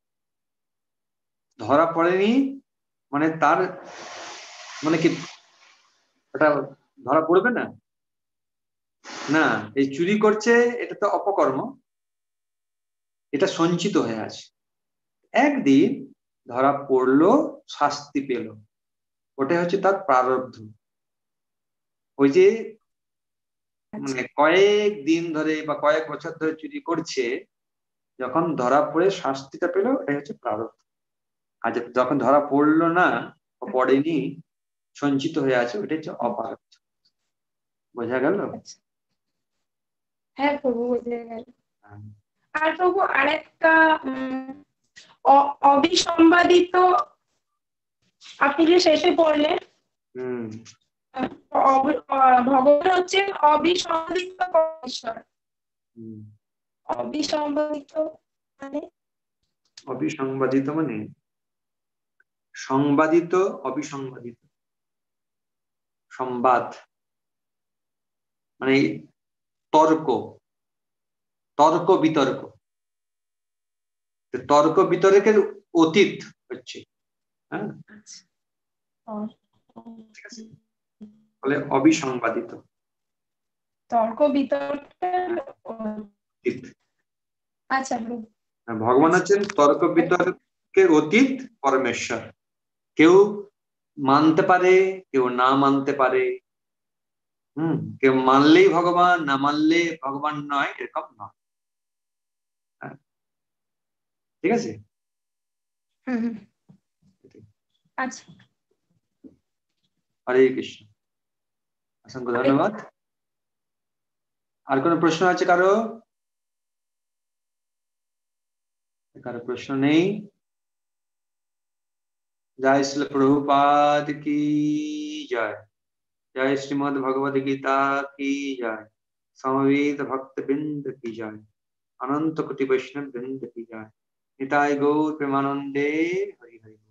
ধরা পড়েনি মানে তার মানে কি ওটা ধরা পড়বে না? না, এই চুরি করছে এটা তো অপকর্ম, এটা সঞ্চিত হয়ে আছে। একদিন ধরা পড়লো, শাস্তি পেল, ওটাই হচ্ছে তার প্রারব্ধ। ওই যে মানে কয়েক দিন ধরে বা কয়েক বছর ধরে চুরি করছে, যখন ধরা পড়ে শাস্তিটা পেল, এটাই হচ্ছে প্রারব্ধ। আর যখন ধরা পড়লো না বা পড়েনি, সঞ্চিত হয়ে আছে, ওইটা হচ্ছে অপ্রারব্ধ। বোঝা গেল? হ্যাঁ প্রভু, বোঝা গেল। আর প্রভু আরেকটা অবিসম্বাদিত আপনি যে শেষে বললেন, হম ভগবান হচ্ছেন অবিসম্বাদিত ঈশ্বর। অবিসম্বাদিত মানে অবিসংবাদিত মানে সংবাদিত, অবিসংবাদিত। সংবাদ মানে তর্ক, তর্ক বিতর্ক, তর্ক বিতর্কের অতীত হচ্ছে, হ্যাঁ, ঠিক আছে, বলে অবিসংবাদিত। তর্ক বিতর্কের আচ্ছা, ভগবান হচ্ছেন তর্ক বিতর্কের অতীত পরমেশ্বর। কেউ মানতে পারে, কেউ না মানতে পারে, হম কেউ মানলেই ভগবান, না মানলে ভগবান নয়, এরকম নয়। ঠিক আছে, আচ্ছা, হরে কৃষ্ণ, অসংখ্য ধন্যবাদ। আর কোনো প্রশ্ন আছে কারো? কারো প্রশ্ন নেই? जय श्री प्रभुपाद की जय, जय श्रीमद् भगवद गीता की जय, समवेत भक्त बिंद की जय, अनंत कोटि वैष्णव बिंद की जय। निताय गौर प्रेमानंदे, हरि हरि।